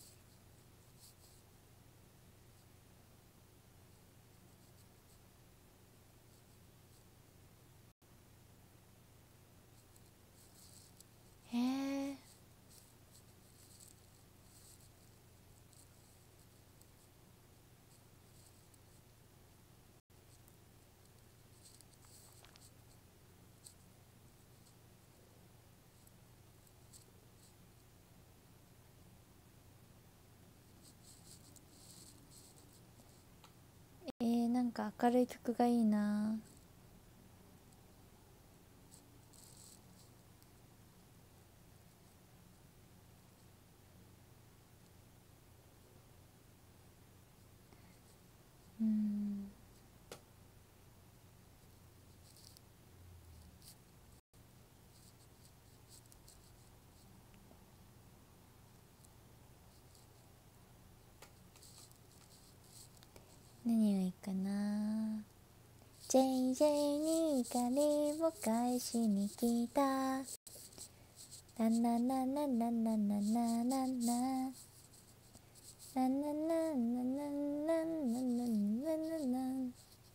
なんか明るい曲がいいな。何がいいかな。 JJ に怒りを返しに来た、ななななななななななななななな。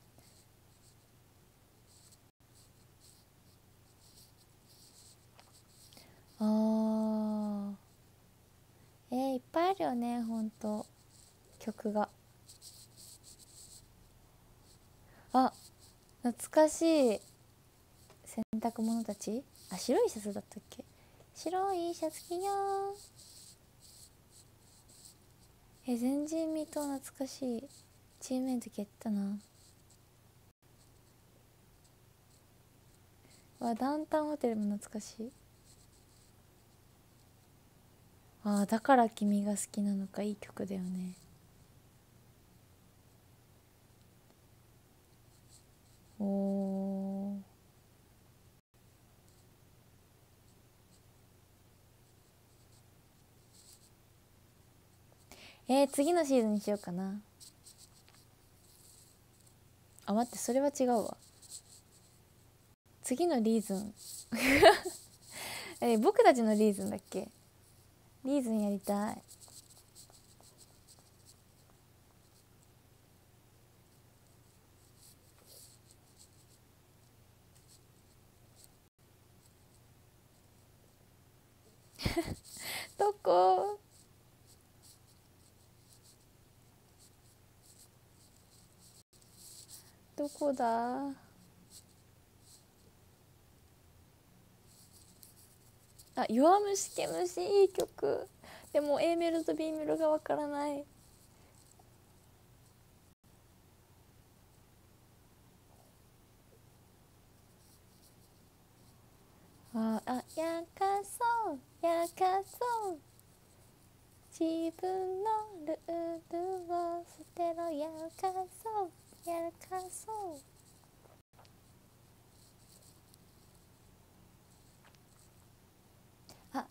あいっぱいあるよねほんと曲が。あ、懐かしい。洗濯物たち、白いシャツだったっけ。白いシャツ着よう。前人未到、懐かしい。チームメイトやったな。ダウンタウンホテルも懐かしい。だから君が好きなのか、いい曲だよね。お次のシーズンにしようかな。待って、それは違うわ。次のリーズン僕たちのリーズンだっけ。リーズンやりたい。どこ？どこだ？弱虫毛虫、いい曲。でも A メロと B メロがわからない。やかそうやかそう、自分のルールを捨てろ、やかそうやかそう。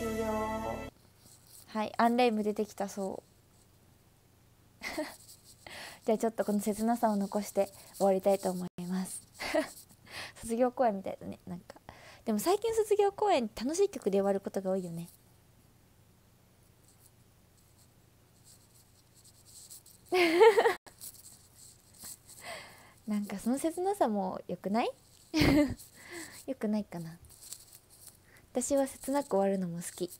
終了。 はい、アンレイム出てきたそうじゃあちょっとこの切なさを残して終わりたいと思います卒業公演みたいだね。なんかでも最近卒業公演楽しい曲で終わることが多いよね。なんかその切なさも良くない良くないかな。私は切なく終わるのも好き。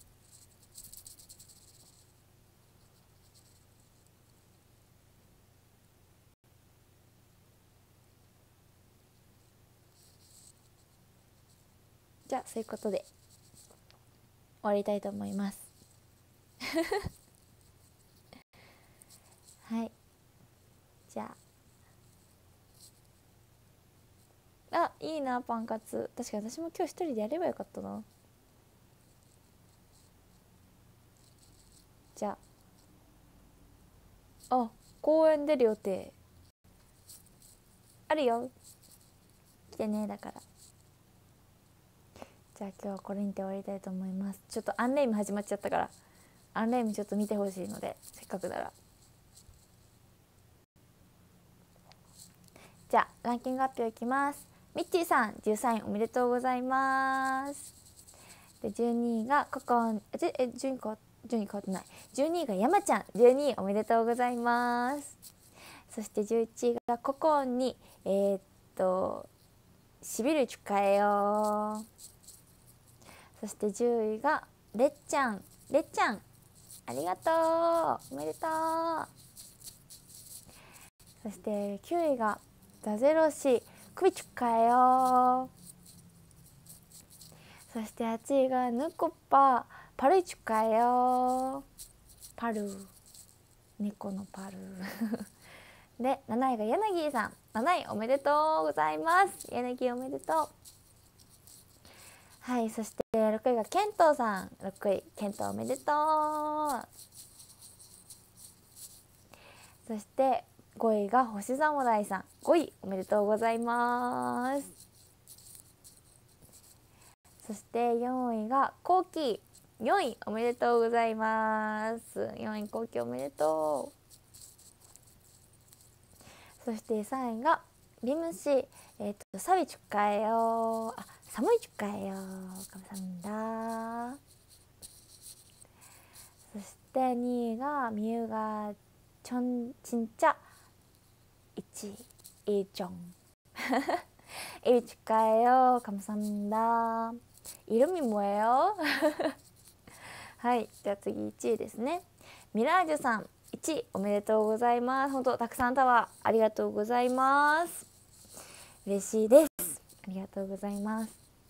じゃあそういうことで終わりたいと思いますはい、じゃあいいなパンカツ。確かに私も今日一人でやればよかったな。じゃあ公園出る予定あるよ、来てね。だからじゃあ今日はこれにて終わりたいと思います。ちょっとアンレイム始まっちゃったからアンレイムちょっと見てほしいので、せっかくなら。じゃあランキング発表いきます。ミッチーさん13位おめでとうございます。で12位がココン順位変わってない。12位が山ちゃん12位おめでとうございます。そして11位がココンにしびるちゅかえよ。そして10位がれっちゃんありがとうおめでとう。そして9位がダゼロシクビチュカえよ。そして8位がヌコパパルイチュカえよ。パル猫のパルで7位が柳さん7位おめでとうございます。柳おめでとう。はい、そして6位がケントさん6位ケントおめでとう。そして5位が星侍さん5位おめでとうございます。そして4位がコウキ4位おめでとうございます。4位コウキおめでとう。そして3位がリムシサビチュカエヨ寒いチュカエヨカムサムダ。そして2位がミユガチョンチンチャ1位イチョン일 축하해요. 감사합니다. 이름이 뭐예요? はい、じゃあ次1位ですね。ミラージュさん1位おめでとうございます。本当たくさんタワーありがとうございます。嬉しいです。ありがとうございます。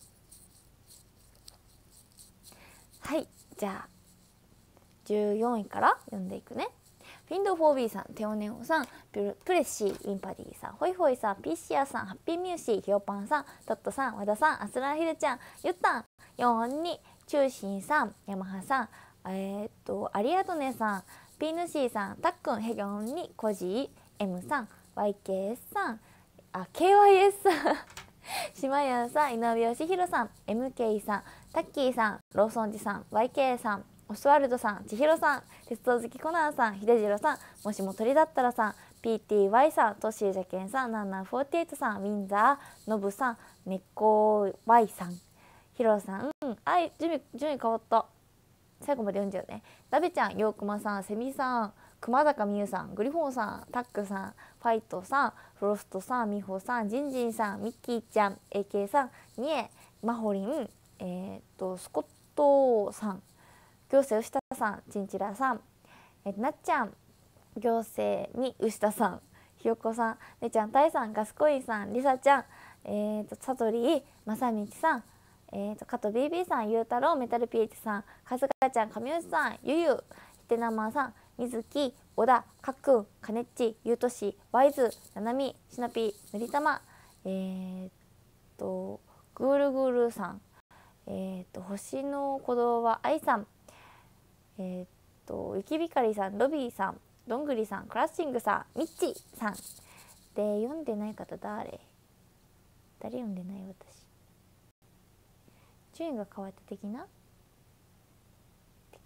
はい、じゃあ14位から読んでいくね。フィンド 4B さん、テオネオさん、プレッシー、ウィンパディさん、ホイホイさん、ピッシアさん、ハッピーミューシー、ヒヨパンさん、トットさん、和田さん、アスラーヒルちゃん、ゆったん、4に、チューシンさん、ヤマハさん、アリアドネさん、ピーヌシーさん、タックン、ヘギョンに、コジー、M さん、YKS さん、KYS さん、島屋さん、井上義弘さん、MK さん、タッキーさん、ローソンジさん、YK さん、オスワルドさん、千尋さん、鉄道好きコナンさん、秀次郎さん、もしも鳥だったらさん、PTY さん、トッシージャケンさん、ナンナー48さん、ウィンザー、ノブさん、ネコ Y さん、ヒロさん、順位変わった。最後まで読んじゃうね。ダベちゃん、ヨークマさん、セミさん、熊坂美優さん、グリフォンさん、タックさん、ファイトさん、フロストさん、ミホさん、ジンジンさん、ミッキーちゃん、AK さん、ニエ、マホリン、スコットさん、行政牛田さん、チンチラさん、なっちゃん、行政に牛田さん、ひよこさん、ねちゃんたいさん、ガスコインさん、りさちゃん、さとりまさみちさん、加藤 BB さん、ゆうたろう、メタルピーチさん、かずかちゃん、神吉さん、ゆゆ、ひてなまさん、みずき、小田、かっくん、かねっち、ゆうとし、ワイズ、ななみ、しなぴ、ぬりたま、ぐーるぐるさん、星の鼓動はあいさん、ゆきびかりさん、ロビーさん、どんぐりさん、クラッシングさん、ミッチさんで、読んでない方誰読んでない？私順位が変わった的な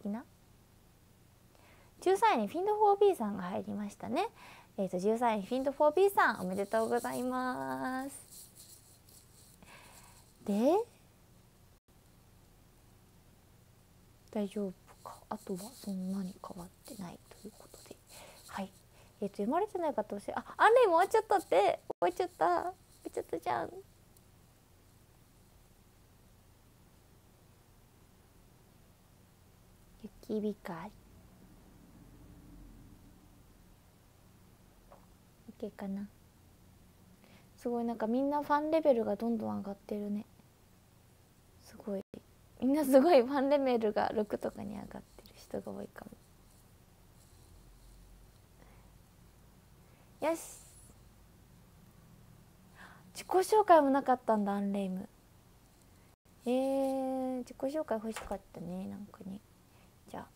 な。13位にフィンド 4B さんが入りましたね。13位にフィンド 4B さんおめでとうございます。で大丈夫か、あとはそんなに変わってないということで、はい。読まれてない方教え、アンレイも終わっちゃったって、終わっちゃったじゃん。雪光 OK かな。すごいなんかみんなファンレベルがどんどん上がってるね。すごいみんなすごいファンレベルが6とかに上がってる人が多いかも。よし、自己紹介もなかったんだアンレイム。自己紹介欲しかったね、なんかね。じゃあ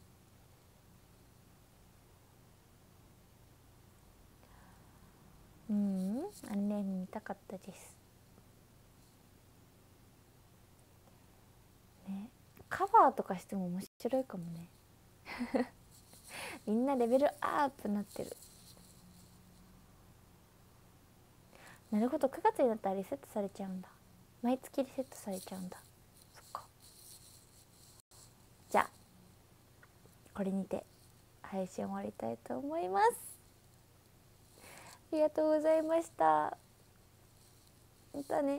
アンレイム見たかったですね。カバーとかしても面白いかもねみんなレベルアップなってる。なるほど、9月になったらリセットされちゃうんだ。毎月リセットされちゃうんだ。そっか。じゃあこれにて配信終わりたいと思います。ありがとうございました。またね。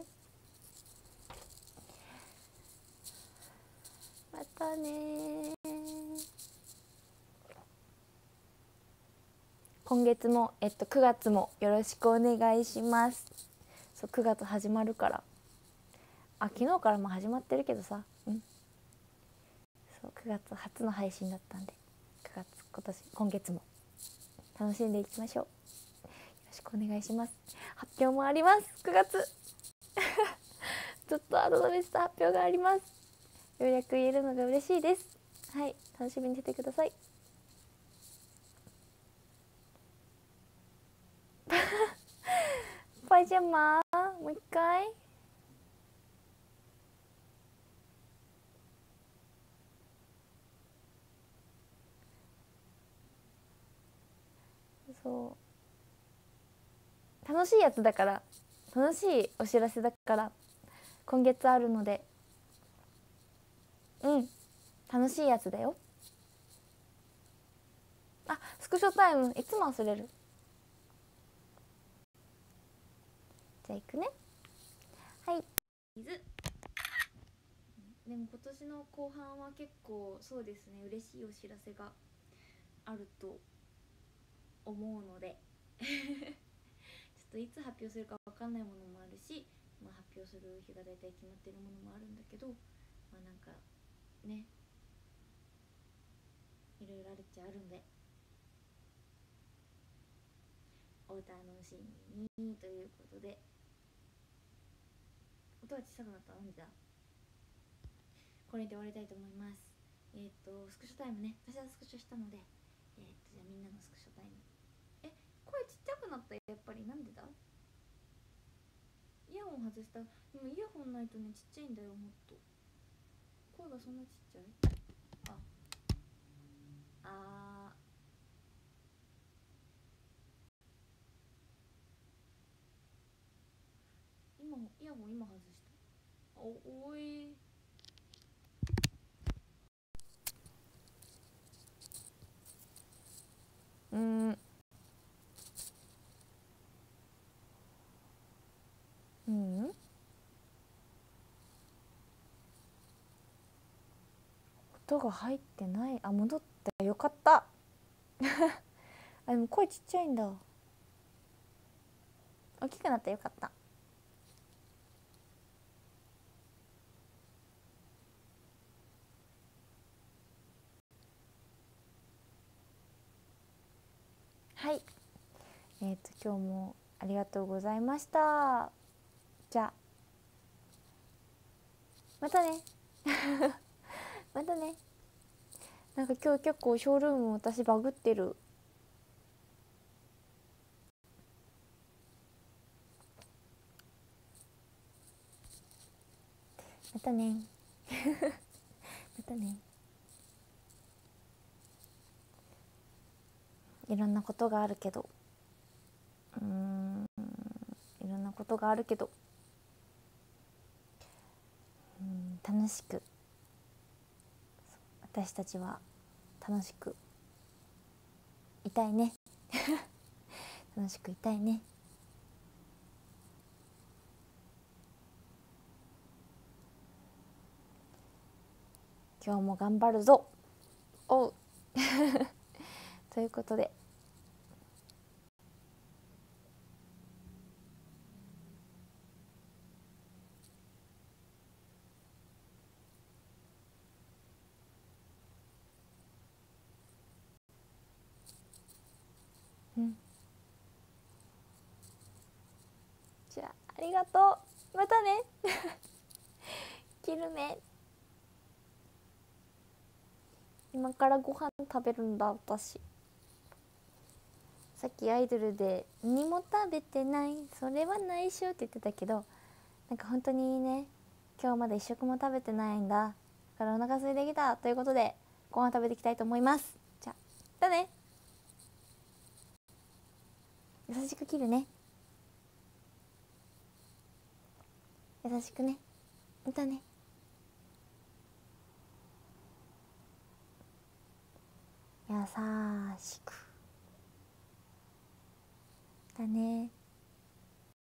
またね。今月も9月もよろしくお願いします。そう、9月始まるから。昨日からも始まってるけどさ、そう9月初の配信だったんで、9月今月も楽しんでいきましょう。よろしくお願いします。発表もあります。9月ずっとアドバイスと発表があります。ようやく言えるのが嬉しいです。はい、楽しみにしててくださいパジャマもう一回。そう楽しいやつだから、楽しいお知らせだから今月あるので、楽しいやつだよ。スクショタイムいつも忘れる。じゃあ行くね。はい。でも今年の後半は結構そうですね、嬉しいお知らせがあると思うのでちょっといつ発表するか分かんないものもあるし、発表する日が大体決まってるものもあるんだけど、なんかね、いろいろあるっちゃあるんで、お楽しみにということで。音が小さくなった。なんでだ。これで終わりたいと思います。スクショタイムね、私はスクショしたので、じゃあみんなのスクショタイム。声ちっちゃくなった。やっぱりなんでだ。イヤホン外した。でもイヤホンないとね、ちっちゃいんだよ。もっと声がそんなちっちゃい。今イヤホン今外した。おい。音が入ってない。戻った。よかったでも声ちっちゃいんだ。大きくなった。よかった。はい。今日もありがとうございました。じゃあまたねまたね。なんか今日結構ショールーム私バグってる。またねまたね。 いろんなことがあるけど、いろんなことがあるけど、楽しく、私たちは楽しくいたいね楽しくいたいね。今日も頑張るぞ。おうということで、じゃあありがとう、またね切るね。今からご飯食べるんだ私。さっきアイドルで何も食べてない、それは内緒って言ってたけど、なんか本当にね、今日まで一食も食べてないんだ。だからお腹空いてきたということで、ご飯食べていきたいと思います。じゃあだね。優しく切るね。優しくね。またね。優しくだね。